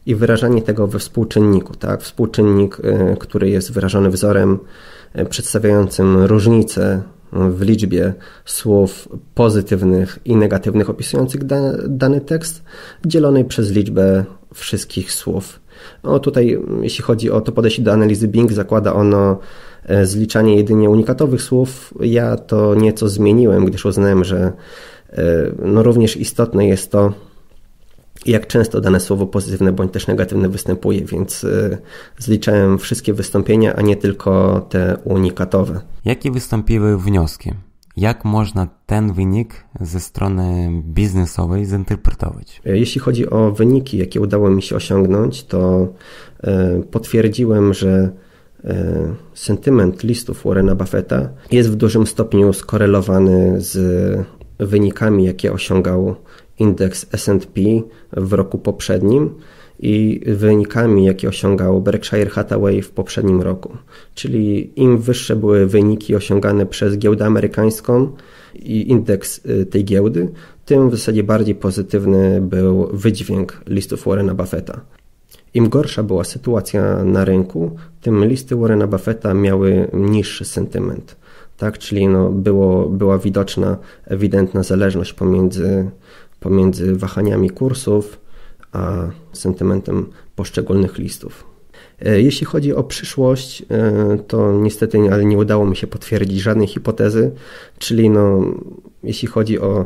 i wyrażanie tego we współczynniku, tak? Współczynnik, który jest wyrażony wzorem przedstawiającym różnice w liczbie słów pozytywnych i negatywnych opisujących da, dany tekst, dzielonej przez liczbę wszystkich słów. No tutaj, jeśli chodzi o to podejście do analizy Bing, zakłada ono zliczanie jedynie unikatowych słów. Ja to nieco zmieniłem, gdyż uznałem, że no również istotne jest to, jak często dane słowo pozytywne bądź też negatywne występuje, więc zliczałem wszystkie wystąpienia, a nie tylko te unikatowe. Jakie wystąpiły wnioski? Jak można ten wynik ze strony biznesowej zinterpretować? Jeśli chodzi o wyniki, jakie udało mi się osiągnąć, to potwierdziłem, że sentyment listów Warrena Buffetta jest w dużym stopniu skorelowany z wynikami, jakie osiągał indeks S and P w roku poprzednim i wynikami, jakie osiągał Berkshire Hathaway w poprzednim roku. Czyli im wyższe były wyniki osiągane przez giełdę amerykańską i indeks tej giełdy, tym w zasadzie bardziej pozytywny był wydźwięk listów Warrena Buffetta. Im gorsza była sytuacja na rynku, tym listy Warrena Buffetta miały niższy sentyment. Tak? Czyli no było, była widoczna, ewidentna zależność pomiędzy, pomiędzy wahaniami kursów a sentymentem poszczególnych listów. Jeśli chodzi o przyszłość, to niestety ale nie udało mi się potwierdzić żadnej hipotezy, czyli no, jeśli chodzi o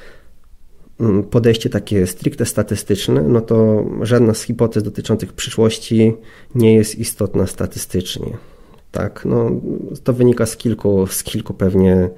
podejście takie stricte statystyczne, no to żadna z hipotez dotyczących przyszłości nie jest istotna statystycznie. Tak, no, to wynika z kilku, z kilku pewnie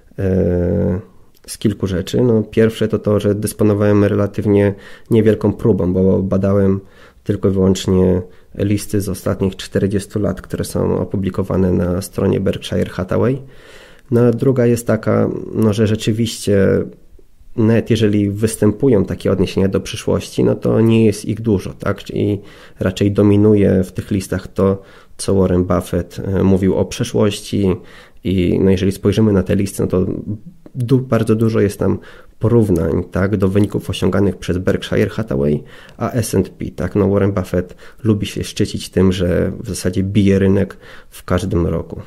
e, z kilku rzeczy. No, pierwsze to to, że dysponowałem relatywnie niewielką próbą, bo badałem tylko i wyłącznie listy z ostatnich czterdziestu lat, które są opublikowane na stronie Berkshire Hathaway. No, a druga jest taka, no, że rzeczywiście nawet jeżeli występują takie odniesienia do przyszłości, no to nie jest ich dużo, tak? I raczej dominuje w tych listach to, co Warren Buffett mówił o przeszłości i no jeżeli spojrzymy na te listy, no to du- bardzo dużo jest tam porównań, tak, do wyników osiąganych przez Berkshire Hathaway, a S and P, tak? No Warren Buffett lubi się szczycić tym, że w zasadzie bije rynek w każdym roku.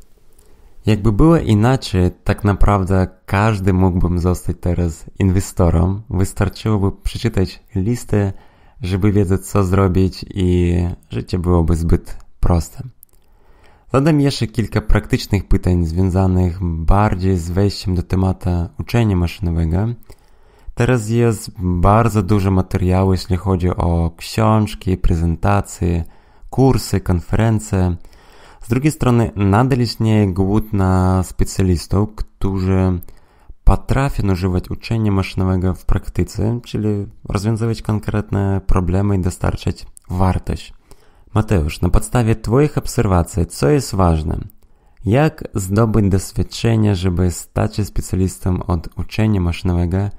Jakby było inaczej, tak naprawdę każdy mógłby zostać teraz inwestorem. Wystarczyłoby przeczytać listę, żeby wiedzieć, co zrobić i życie byłoby zbyt proste. Zadam jeszcze kilka praktycznych pytań związanych bardziej z wejściem do tematu uczenia maszynowego. Teraz jest bardzo dużo materiału, jeśli chodzi o książki, prezentacje, kursy, konferencje. Z drugiej strony nadal istnieje głód na specjalistów, którzy potrafią używać uczenia maszynowego w praktyce, czyli rozwiązywać konkretne problemy i dostarczać wartość. Mateusz, na podstawie Twoich obserwacji, co jest ważne? Jak zdobyć doświadczenie, żeby stać się specjalistą od uczenia maszynowego,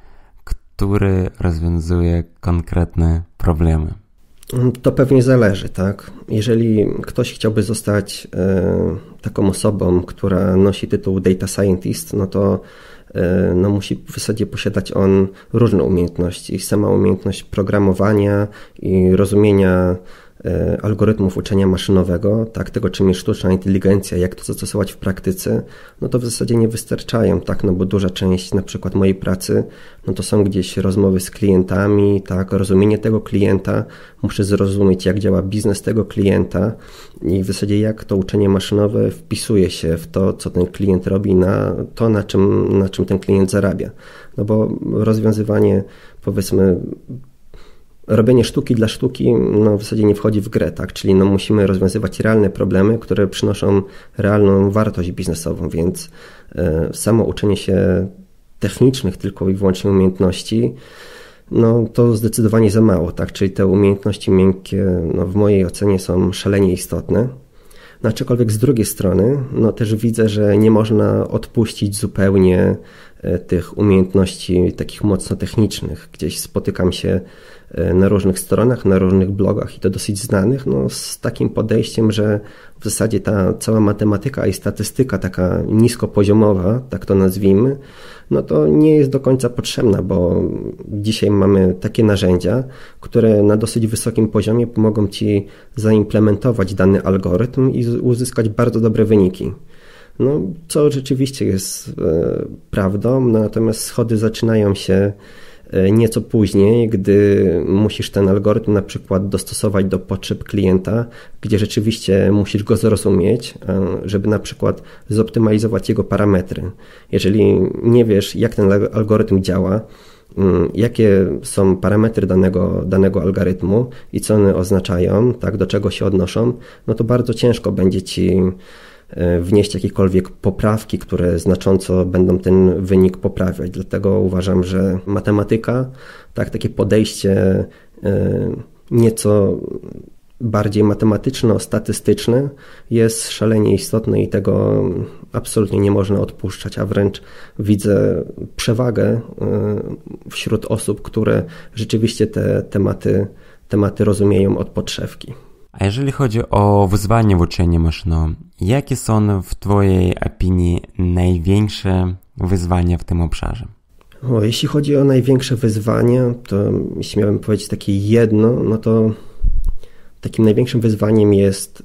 który rozwiązuje konkretne problemy? To pewnie zależy, tak? Jeżeli ktoś chciałby zostać e, taką osobą, która nosi tytuł Data Scientist, no to e, no musi w zasadzie posiadać on różne umiejętności. Sama umiejętność programowania i rozumienia e, algorytmów uczenia maszynowego, tak, tego czym jest sztuczna inteligencja, jak to zastosować w praktyce, no to w zasadzie nie wystarczają, tak, no bo duża część na przykład mojej pracy, no to są gdzieś rozmowy z klientami, tak, rozumienie tego klienta, muszę zrozumieć, jak działa biznes tego klienta i w zasadzie jak to uczenie maszynowe wpisuje się w to, co ten klient robi, na to, na czym, na czym ten klient zarabia. No bo rozwiązywanie, powiedzmy, robienie sztuki dla sztuki no w zasadzie nie wchodzi w grę, tak? Czyli no musimy rozwiązywać realne problemy, które przynoszą realną wartość biznesową, więc e, samo uczenie się technicznych tylko i wyłącznie umiejętności, no to zdecydowanie za mało, tak? Czyli te umiejętności miękkie no w mojej ocenie są szalenie istotne. No, aczkolwiek z drugiej strony no też widzę, że nie można odpuścić zupełnie tych umiejętności takich mocno technicznych. Gdzieś spotykam się na różnych stronach, na różnych blogach i to dosyć znanych, no z takim podejściem, że w zasadzie ta cała matematyka i statystyka taka niskopoziomowa, tak to nazwijmy, no to nie jest do końca potrzebna, bo dzisiaj mamy takie narzędzia, które na dosyć wysokim poziomie pomogą Ci zaimplementować dany algorytm i uzyskać bardzo dobre wyniki. No, co rzeczywiście jest e, prawdą, natomiast schody zaczynają się nieco później, gdy musisz ten algorytm na przykład dostosować do potrzeb klienta, gdzie rzeczywiście musisz go zrozumieć, żeby na przykład zoptymalizować jego parametry. Jeżeli nie wiesz, jak ten algorytm działa, jakie są parametry danego, danego algorytmu i co one oznaczają, tak, do czego się odnoszą, no to bardzo ciężko będzie Ci wnieść jakiekolwiek poprawki, które znacząco będą ten wynik poprawiać. Dlatego uważam, że matematyka, tak, takie podejście nieco bardziej matematyczno-statystyczne jest szalenie istotne i tego absolutnie nie można odpuszczać, a wręcz widzę przewagę wśród osób, które rzeczywiście te tematy, tematy rozumieją od podszewki. A jeżeli chodzi o wyzwania w uczeniu maszynowym, jakie są w Twojej opinii największe wyzwania w tym obszarze? O, jeśli chodzi o największe wyzwania, to jeśli miałbym powiedzieć takie jedno, no to takim największym wyzwaniem jest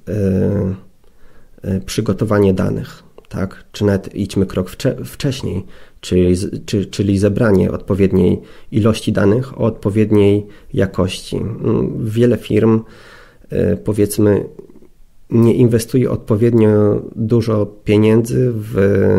e, e, przygotowanie danych, tak? Czy nawet idźmy krok wcze- wcześniej, czyli, czy, czyli zebranie odpowiedniej ilości danych o odpowiedniej jakości. Wiele firm, powiedzmy, nie inwestuje odpowiednio dużo pieniędzy w,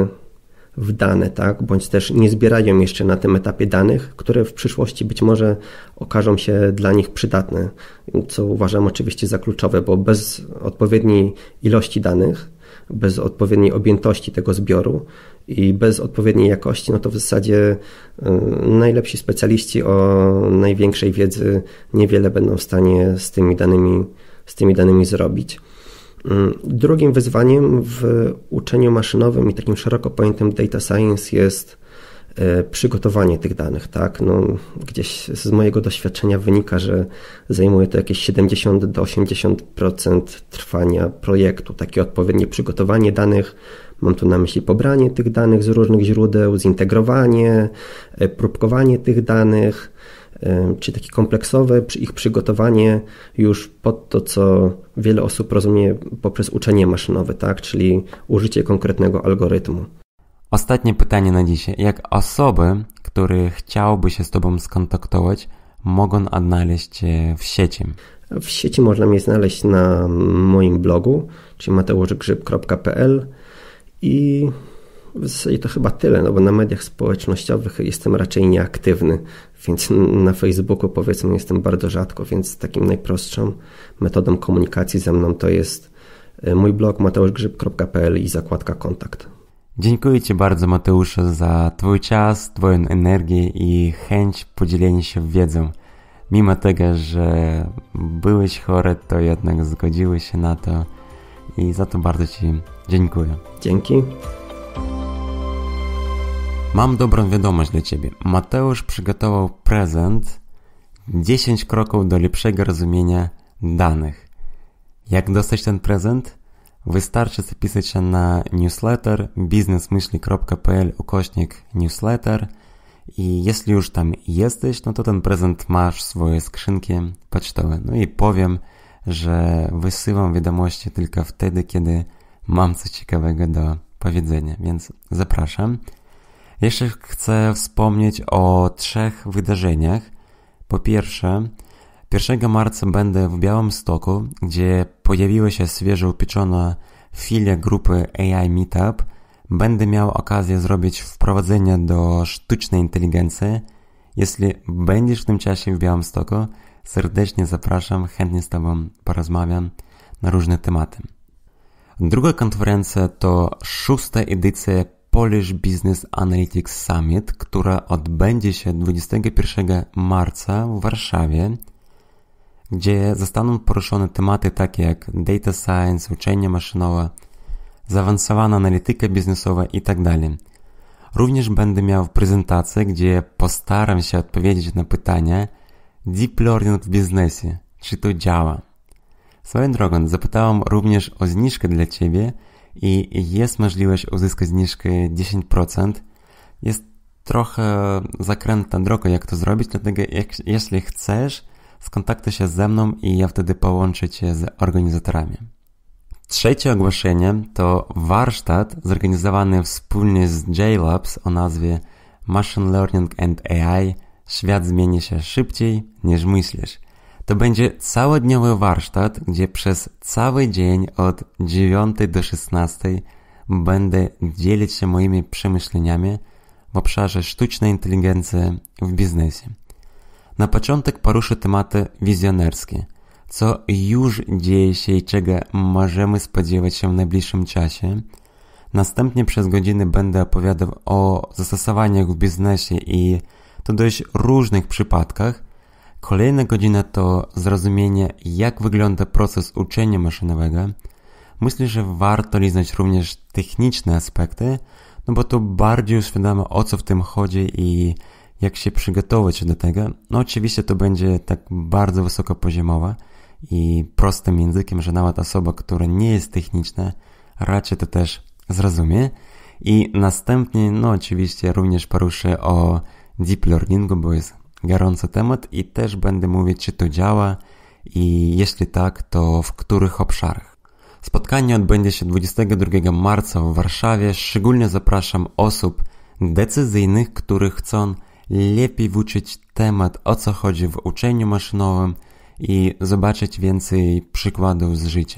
w dane, tak? Bądź też nie zbierają jeszcze na tym etapie danych, które w przyszłości być może okażą się dla nich przydatne, co uważam oczywiście za kluczowe, bo bez odpowiedniej ilości danych, bez odpowiedniej objętości tego zbioru i bez odpowiedniej jakości, no to w zasadzie y, najlepsi specjaliści o największej wiedzy niewiele będą w stanie z tymi danymi, z tymi danymi zrobić. Y, drugim wyzwaniem w uczeniu maszynowym i takim szeroko pojętym data science jest y, przygotowanie tych danych, tak? No, gdzieś z mojego doświadczenia wynika, że zajmuje to jakieś siedemdziesiąt do osiemdziesięciu procent trwania projektu, takie odpowiednie przygotowanie danych. Mam tu na myśli pobranie tych danych z różnych źródeł, zintegrowanie, próbkowanie tych danych, czy takie kompleksowe ich przygotowanie już pod to, co wiele osób rozumie poprzez uczenie maszynowe, tak? Czyli użycie konkretnego algorytmu. Ostatnie pytanie na dzisiaj. Jak osoby, które chciałyby się z Tobą skontaktować, mogą odnaleźć Cię w sieci? W sieci można mnie znaleźć na moim blogu, czyli mateuszgrzyb kropka p l. I w zasadzie to chyba tyle, no bo na mediach społecznościowych jestem raczej nieaktywny, więc na Facebooku, powiedzmy, jestem bardzo rzadko, więc takim najprostszą metodą komunikacji ze mną to jest mój blog mateuszgrzyb kropka p l i zakładka kontakt. Dziękuję Ci bardzo, Mateuszu, za Twój czas, Twoją energię i chęć podzielenia się wiedzą. Mimo tego, że byłeś chory, to jednak zgodziłeś się na to i za to bardzo Ci dziękuję. Dzięki. Mam dobrą wiadomość dla Ciebie. Mateusz przygotował prezent dziesięć kroków do lepszego rozumienia danych. Jak dostać ten prezent? Wystarczy zapisać się na newsletter biznesmyśli kropka p l ukośnik newsletter i jeśli już tam jesteś, no to ten prezent masz w swojej skrzynce pocztowej. No i powiem, że wysyłam wiadomości tylko wtedy, kiedy mam coś ciekawego do powiedzenia, więc zapraszam. Jeszcze chcę wspomnieć o trzech wydarzeniach. Po pierwsze, pierwszego marca będę w Białymstoku, gdzie pojawiła się świeżo upieczona filia grupy A I Meetup. Będę miał okazję zrobić wprowadzenie do sztucznej inteligencji. Jeśli będziesz w tym czasie w Białymstoku, serdecznie zapraszam, chętnie z Tobą porozmawiam na różne tematy. Druga konferencja to szósta edycja Polish Business Analytics Summit, która odbędzie się dwudziestego pierwszego marca w Warszawie, gdzie zostaną poruszone tematy takie jak data science, uczenie maszynowe, zaawansowana analityka biznesowa itd. Również będę miał prezentację, gdzie postaram się odpowiedzieć na pytania, Deep Learning w biznesie. Czy to działa? Swoją drogą, zapytałam również o zniżkę dla Ciebie i jest możliwość uzyskać zniżkę dziesięć procent. Jest trochę zakrętna droga, jak to zrobić, dlatego jak, jeśli chcesz, skontaktuj się ze mną i ja wtedy połączę Cię z organizatorami. Trzecie ogłoszenie to warsztat zorganizowany wspólnie z J-Labs o nazwie Machine Learning and A I. Świat zmieni się szybciej niż myślisz. To będzie całodniowy warsztat, gdzie przez cały dzień od dziewiątej do szesnastej będę dzielić się moimi przemyśleniami w obszarze sztucznej inteligencji w biznesie. Na początek poruszę tematy wizjonerskie, co już dzieje się i czego możemy spodziewać się w najbliższym czasie. Następnie przez godziny będę opowiadał o zastosowaniach w biznesie i to dość różnych przypadkach. Kolejna godzina to zrozumienie, jak wygląda proces uczenia maszynowego. Myślę, że warto liznąć również techniczne aspekty, no bo to bardziej uświadamia, o co w tym chodzi i jak się przygotować do tego. No oczywiście to będzie tak bardzo wysokopoziomowe i prostym językiem, że nawet osoba, która nie jest techniczna, raczej to też zrozumie. I następnie, no oczywiście również poruszę o deep learningu, bo jest gorący temat i też będę mówić, czy to działa i jeśli tak, to w których obszarach. Spotkanie odbędzie się dwudziestego drugiego marca w Warszawie. Szczególnie zapraszam osób decyzyjnych, które chcą lepiej wyczuć temat, o co chodzi w uczeniu maszynowym i zobaczyć więcej przykładów z życia.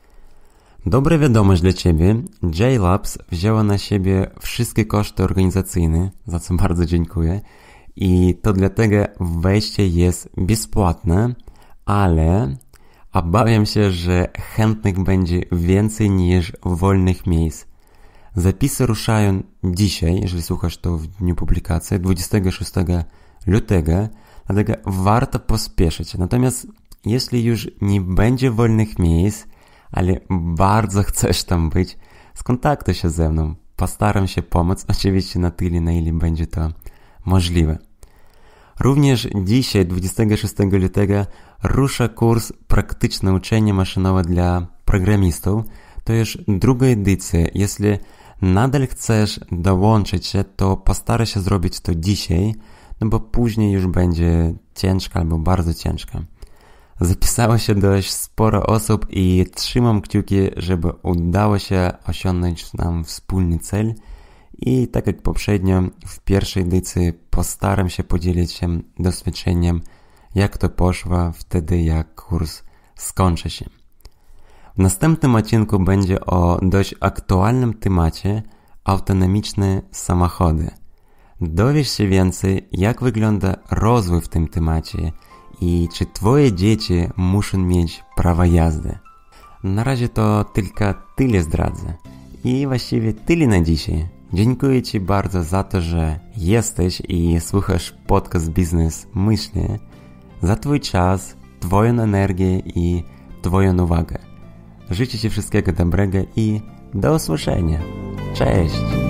Dobra wiadomość dla Ciebie. J-Labs wzięła na siebie wszystkie koszty organizacyjne, za co bardzo dziękuję. I to dlatego wejście jest bezpłatne, ale obawiam się, że chętnych będzie więcej niż wolnych miejsc. Zapisy ruszają dzisiaj, jeżeli słuchasz to w dniu publikacji, dwudziestego szóstego lutego, dlatego warto pospieszyć. Natomiast jeśli już nie będzie wolnych miejsc, ale bardzo chcesz tam być, skontaktuj się ze mną. Postaram się pomóc, oczywiście na tyle, na ile będzie to możliwe. Również dzisiaj, dwudziestego szóstego lutego, rusza kurs Praktyczne uczenie maszynowe dla programistów. To już druga edycja. Jeśli nadal chcesz dołączyć się, to postaraj się zrobić to dzisiaj, no bo później już będzie ciężko albo bardzo ciężko. Zapisało się dość sporo osób i trzymam kciuki, żeby udało się osiągnąć nam wspólny cel. I tak jak poprzednio, w pierwszej edycji postaram się podzielić się doświadczeniem, jak to poszło wtedy, jak kurs skończy się. W następnym odcinku będzie o dość aktualnym temacie autonomiczne samochody. Dowiesz się więcej, jak wygląda rozwój w tym temacie i czy Twoje dzieci muszą mieć prawo jazdy. Na razie to tylko tyle zdradzę. I właściwie tyle na dzisiaj. Dziękuję Ci bardzo za to, że jesteś i słuchasz podcast Biznes Myśli, za Twój czas, Twoją energię i Twoją uwagę. Życzę Ci wszystkiego dobrego i do usłyszenia. Cześć!